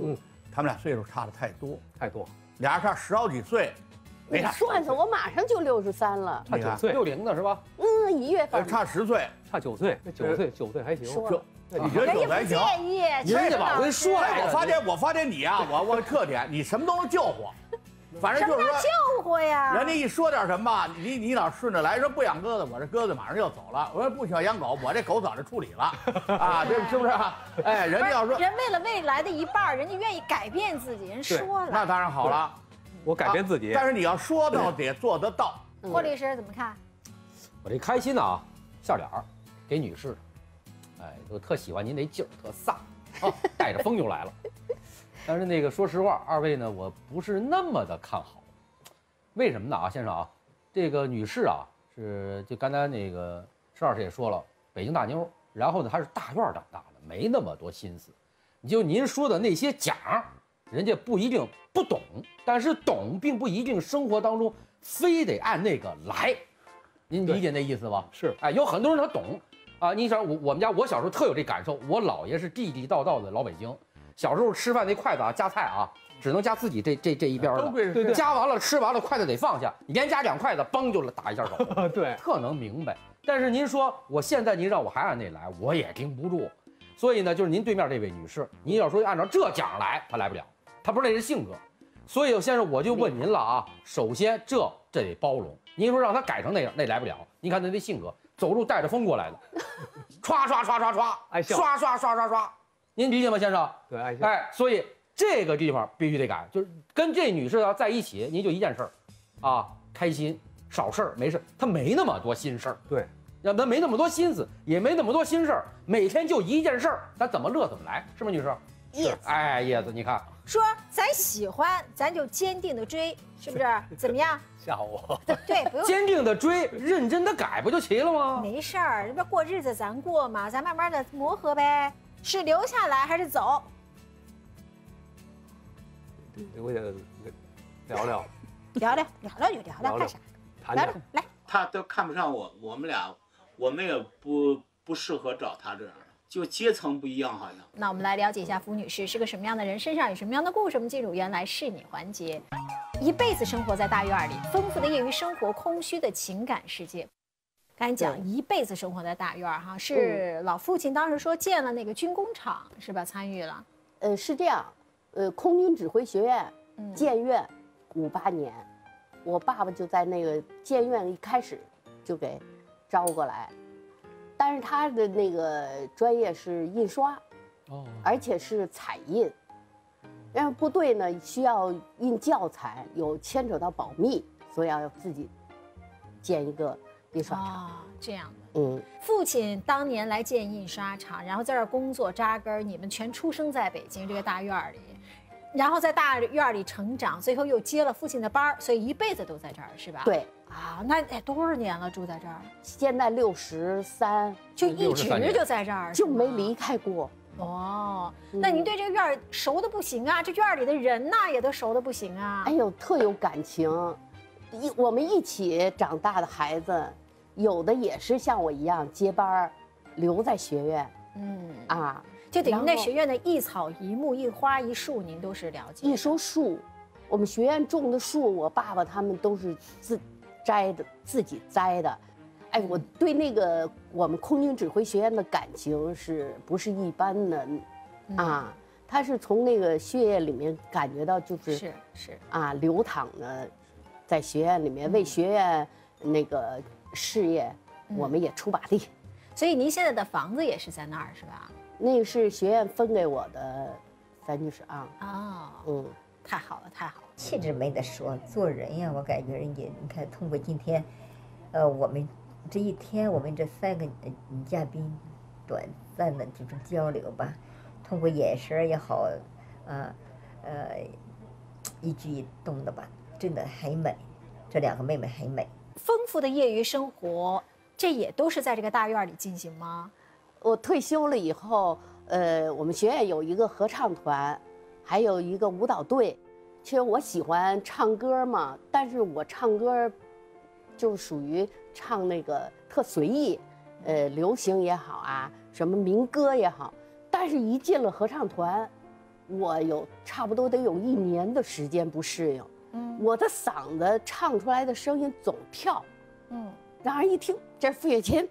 他们俩岁数差的太多， 俩人差10好几岁，没差。 算算，我马上就63了， 差9岁 ，60的是吧 ？1月份差10岁， 差9岁，那9岁还行。 你觉得9岁还行？ 人家往回说呀。 我发现你啊，我特点，你什么都能救活。反正就是说救活呀！ 人家一说点什么，你老顺着来，说不养鸽子，我这鸽子马上就走了。我说不想养狗，我这狗早就处理了啊，这是不是？哎，人家要说人为了未来的一半，人家愿意改变自己，人说了， 那当然好了， 我改变自己。 但是你要说到得做得到。 郭律师怎么看？ 我这开心啊，笑脸儿给女士，哎，我特喜欢您那劲儿，特飒啊，带着风就来了。但是那个，说实话，二位呢，我不是那么的看好。为什么呢？啊，先生啊，这个女士啊，就刚才那个施老师也说了，北京大妞，然后呢，她是大院长大的，没那么多心思。就您说的那些奖，人家不一定不懂，但是懂并不一定生活当中非得按那个来。您理解那意思吧？ 是， 哎，有很多人他懂啊。你想我们家，我小时候特有这感受，我姥爷是地地道道的老北京。小时候吃饭那筷子啊，夹菜啊，只能夹自己这一边的， 对， 夹完了吃完了，筷子得放下，你连夹2筷子，嘣就打一下手， 对， 特能明白。但是您说我现在您让我还按那来，我也盯不住。所以呢，就是您对面这位女士，您要说按照这讲来，她来不了，她不是那是性格。所以先生，我就问您了啊，首先这得包容。您说让她改成那样，那来不了。您看她那性格，走路带着风过来的，唰唰唰唰唰， 爱笑， 唰唰唰唰唰。您理解吗，先生？ 对，爱笑。 哎，所以这个地方必须得改，就是跟这女士要在一起，您就一件事儿，啊，开心，少事儿，没事，她没那么多心事儿。 对， 要不然没那么多心思，也没那么多心事儿，每天就一件事儿，咱怎么乐怎么来，是吗，女士？ 叶子， 哎，叶子，你看， 说咱喜欢，咱就坚定的追，是不是？怎么样？ 吓我。 对，不用坚定的追，认真的改，不就齐了吗？ 没事儿，这不过日子咱过嘛，咱慢慢的磨合呗。是留下来还是走？ 我想聊聊， 聊聊就聊聊，干啥？聊聊来。 他都看不上我，我们俩，我们也不适合找他这样的，就阶层不一样，好像。 那我们来了解一下符女士是个什么样的人，身上有什么样的故事。我们进入原来是你环节。一辈子生活在大院里，丰富的业余生活，空虚的情感世界。刚才讲一辈子生活在大院哈，是老父亲当时说建了那个军工厂是吧？参与了。 是这样，空军指挥学院建院58年，我爸爸就在那个建院一开始就给招过来，但是他的那个专业是印刷，而且是彩印。但是部队呢需要印教材，有牵扯到保密，所以要自己建一个印刷厂。 这样的。父亲当年来建印刷厂，然后在这儿工作扎根，你们全出生在北京这个大院里，然后在大院里成长，最后又接了父亲的班，所以一辈子都在这儿，是吧？ 对。 啊，那多少年了住在这儿？ 现在63， 就一直就在这儿， 就没离开过。 哦，那您对这个院熟的不行啊，这院里的人呐也都熟的不行啊。 哎呦，特有感情，我们一起长大的孩子，有的也是像我一样接班留在学院。 就等于那学院的一草一木一花一树，您都是了解。 一说树，我们学院种的树，我爸爸他们都是自己栽的。哎，我对那个我们空军指挥学院的感情是不是一般的啊？他是从那个血液里面感觉到，就是流淌的，在学院里面为学院那个事业，我们也出把力。 所以您现在的房子也是在那儿是吧？ 那个是学院分给我的3居室啊。太好了，太好了。 气质没得说，做人呀，我感觉人家，你看，通过今天，我们这一天，我们这3个嘉宾，短暂的这种交流吧，通过眼神也好，一举一动的吧，真的很美，这2个妹妹很美。 丰富的业余生活，这也都是在这个大院里进行吗？ 我退休了以后，我们学院有一个合唱团，还有一个舞蹈队。其实我喜欢唱歌嘛，但是我唱歌就属于唱那个特随意，流行也好啊，什么民歌也好。但是一进了合唱团， 我差不多得有1年的时间不适应。我的嗓子唱出来的声音总跳。让人一听这是傅雪琴。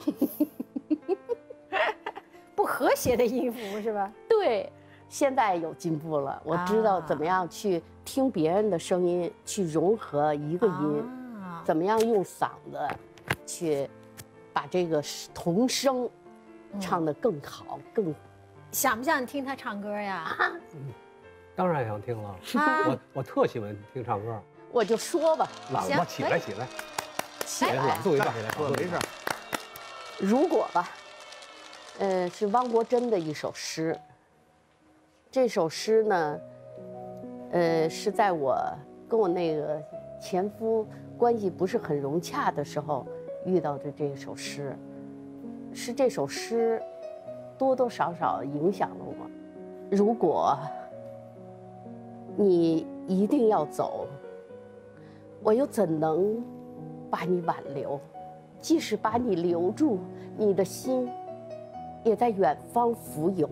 不和谐的音符是吧？ 对，现在有进步了，我知道怎么样去听别人的声音，去融合一个音，怎么样用嗓子去把这个童声唱得更好，更。 想不想听他唱歌呀？ 当然想听了，我特喜欢听唱歌。 我就说吧， 我起来，朗诵一段， 没事。 如果吧，是汪国真的一首诗。这首诗呢，是在我跟我那个前夫关系不是很融洽的时候遇到的这首诗，是这首诗多多少少影响了我。如果你一定要走，我又怎能把你挽留？即使把你留住，你的心也在远方浮游。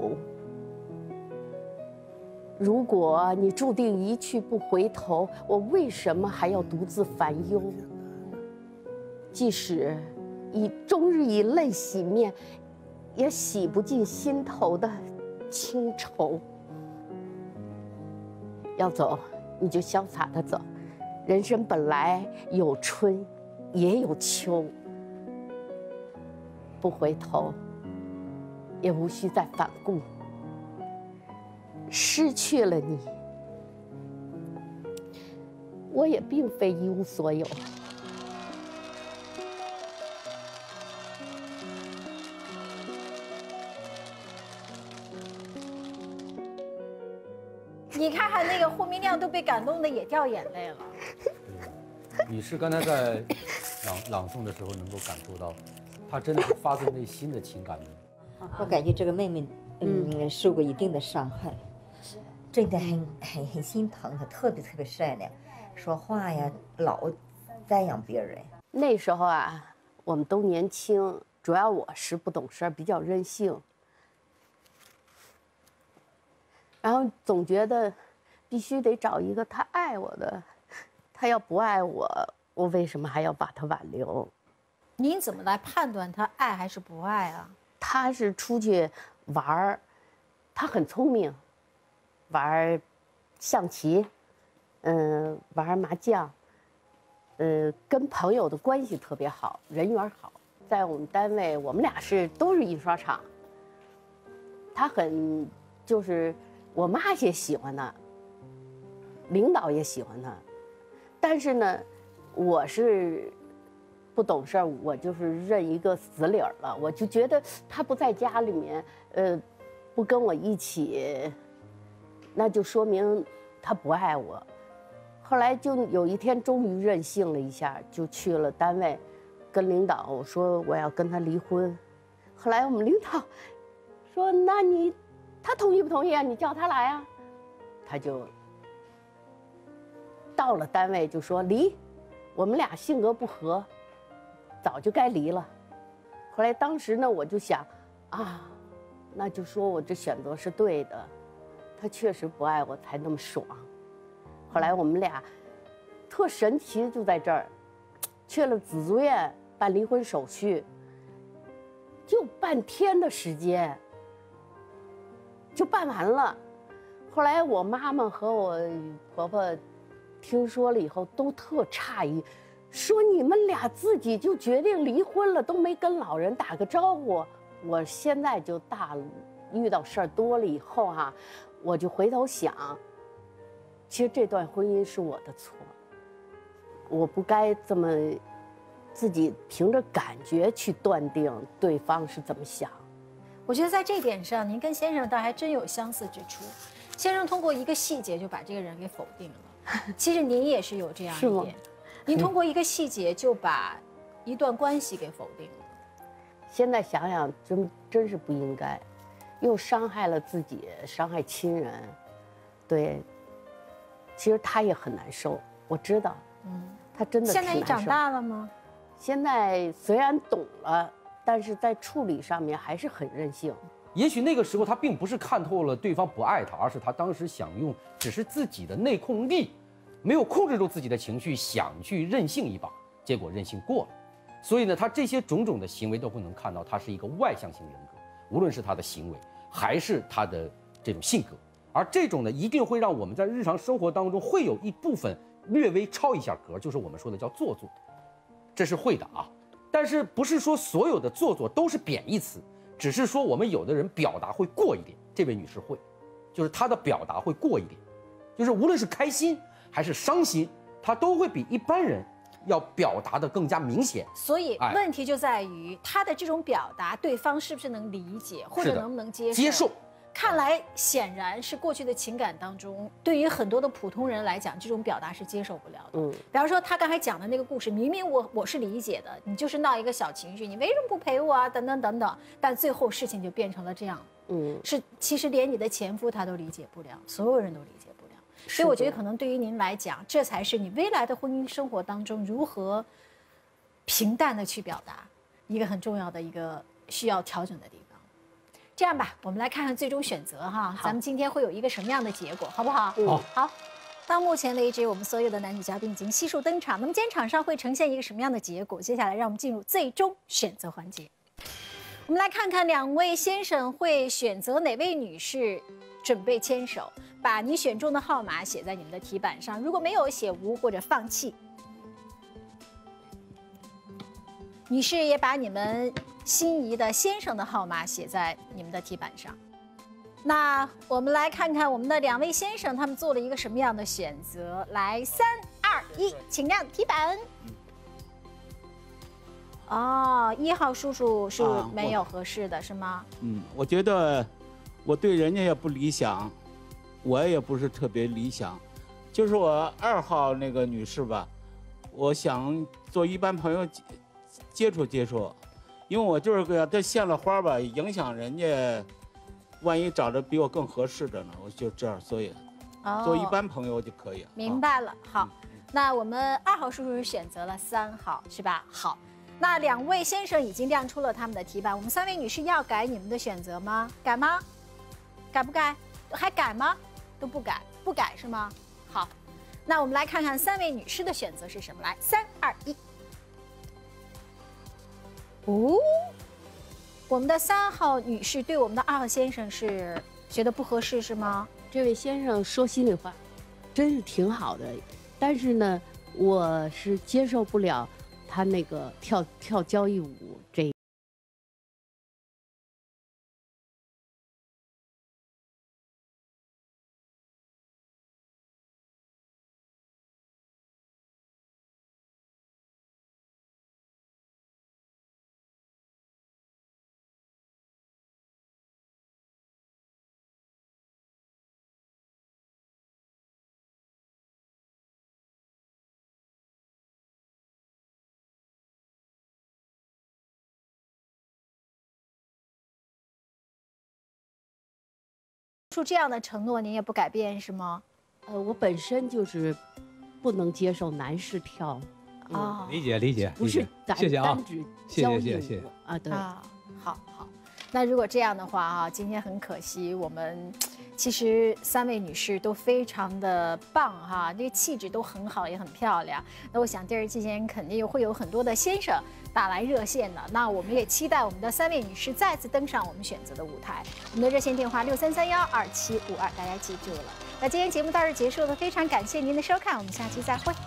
如果你注定一去不回头，我为什么还要独自烦忧？即使终日以泪洗面，也洗不尽心头的清愁。要走，你就潇洒的走。人生本来有春，也有秋。不回头，也无需再反顾。失去了你，我也并非一无所有。 你看看那个霍明亮都被感动的也掉眼泪了。 女士刚才在朗诵的时候，能够感受到，她真的是发自内心的情感的。 我感觉这个妹妹，受过一定的伤害，真的很心疼她，特别善良，说话呀老赞扬别人。 那时候啊，我们都年轻，主要我是不懂事儿，比较任性，然后总觉得必须得找一个他爱我的，他要不爱我，我为什么还要把他挽留？ 您怎么来判断他爱还是不爱啊？ 他是出去玩儿，他很聪明，玩象棋，玩麻将，跟朋友的关系特别好，人缘好。在我们单位，我们俩都是印刷厂。他就是我妈也喜欢他，领导也喜欢他，但是呢，我是不懂事儿，我就是认一个死理儿了。我就觉得他不在家里面，不跟我一起，那就说明他不爱我。后来就有一天终于任性了一下，就去了单位，跟领导我说我要跟他离婚。后来我们领导说，那他同意不同意啊？你叫他来啊。他就到了单位就说离，我们俩性格不合，早就该离了。后来当时呢，我就想啊，那就说我这选择是对的，他确实不爱我才那么爽。后来我们俩特神奇，就在这儿去了紫竹院办离婚手续，就半天的时间就办完了。后来我妈妈和我婆婆听说了以后都特诧异，说你们俩自己就决定离婚了，都没跟老人打个招呼。我现在就大了，遇到事儿多了以后哈，我就回头想，其实这段婚姻是我的错，我不该这么自己凭着感觉去断定对方是怎么想。 我觉得在这点上，您跟先生倒还真有相似之处。先生通过一个细节就把这个人给否定了，其实您也是有这样一点，您通过一个细节就把一段关系给否定了。 现在想想，真是不应该，又伤害了自己，伤害亲人，对。其实他也很难受，我知道，他真的挺难受。 现在你长大了吗？ 现在虽然懂了，但是在处理上面还是很任性。 也许那个时候他并不是看透了对方不爱他，而是他当时想用只是自己的内控力，没有控制住自己的情绪，想去任性一把，结果任性过了。所以呢，他这些种种的行为都不能看到他是一个外向型人格，无论是他的行为还是他的这种性格。而这种呢，一定会让我们在日常生活当中会有一部分略微超一下格，就是我们说的叫做作，这是会的啊。但是不是说所有的做作都是贬义词，只是说我们有的人表达会过一点，这位女士会，就是她的表达会过一点，就是无论是开心还是伤心，她都会比一般人要表达的更加明显。 所以问题就在于她的这种表达，对方是不是能理解，或者能不能接受？看来显然是过去的情感当中，对于很多的普通人来讲，这种表达是接受不了的。比方说他刚才讲的那个故事，明明我是理解的，你就是闹一个小情绪，你为什么不陪我啊？等等等等，但最后事情就变成了这样。是其实连你的前夫他都理解不了，所有人都理解不了。所以我觉得可能对于您来讲，这才是你未来的婚姻生活当中如何平淡的去表达一个很重要的一个需要调整的地方。这样吧，我们来看看最终选择哈，咱们今天会有一个什么样的结果，好不好？好。到目前为止，我们所有的男女嘉宾已经悉数登场。那么今天场上会呈现一个什么样的结果？接下来让我们进入最终选择环节。我们来看看两位先生会选择哪位女士准备牵手，把你选中的号码写在你们的题板上，如果没有写无或者放弃。女士也把你们心仪的先生的号码写在你们的题板上。那我们来看看我们的两位先生他们做了一个什么样的选择。来，3、2、1，请亮题板。哦，1号叔叔是没有合适的，是吗？ 我觉得我对人家也不理想，我也不是特别理想，就是我2号那个女士吧，我想做一般朋友接触接触，因为我就是给她献了花吧，影响人家，万一找着比我更合适的呢，我就这样，所以做一般朋友就可以。 明白了，好，那我们2号叔叔是选择了3号，是吧？好，那两位先生已经亮出了他们的题板，我们3位女士要改你们的选择吗？改吗？改不改？还改吗？都不改，不改是吗？好，那我们来看看3位女士的选择是什么。来，3、2、1。我们的3号女士对我们的2号先生是觉得不合适是吗？ 这位先生说心里话，真是挺好的，但是呢，我是接受不了他那个跳交谊舞这。 出这样的承诺，您也不改变是吗？ 我本身就是不能接受男士跳。 理解， 不是谢谢啊，谢谢啊，对啊，好。那如果这样的话啊，今天很可惜，我们其实3位女士都非常的棒哈，这个气质都很好，也很漂亮。那我想第2季前肯定会有很多的先生打来热线的。那我们也期待我们的3位女士再次登上我们选择的舞台。我们的热线电话63312752，大家记住了。那今天节目到这结束了，非常感谢您的收看，我们下期再会。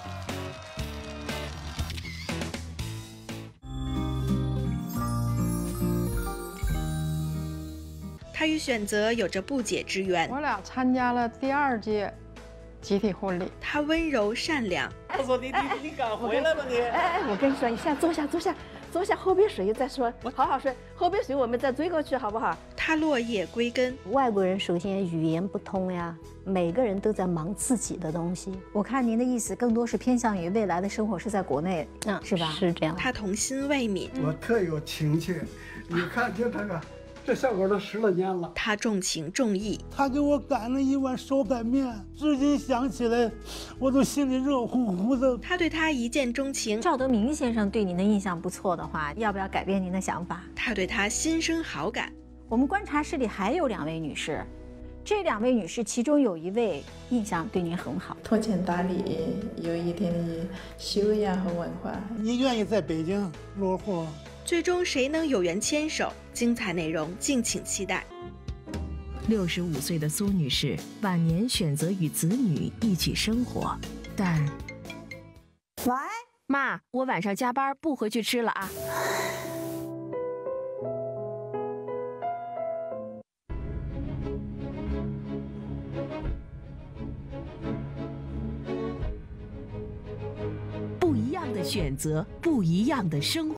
他与选择有着不解之缘。 我俩参加了第2届集体婚礼。 他温柔善良。 我说你敢回来吗你？ 我跟你说，你先坐下，喝杯水再说。好好睡，喝杯水我们再追过去，好不好？ 他落叶归根。 外国人首先语言不通呀，每个人都在忙自己的东西。 我看您的意思更多是偏向于未来的生活是在国内，是吧？ 是这样。 他童心未泯。 我特有情趣，你看就这个。这小狗都10来年了。 他重情重义， 他给我擀了一碗手擀面，至今想起来，我都心里热乎乎的。 他对他一见钟情。 赵德明先生对您的印象不错的话，要不要改变您的想法？ 他对他心生好感。 我们观察室里还有2位女士，这2位女士其中有1位印象对您很好， 拖欠打理，有一定的修养和文化。 你愿意在北京落户？ 最终谁能有缘牵手？精彩内容敬请期待。 65岁的苏女士晚年选择与子女一起生活，但…… 喂， 妈，我晚上加班不回去吃了啊。不一样的选择，不一样的生活。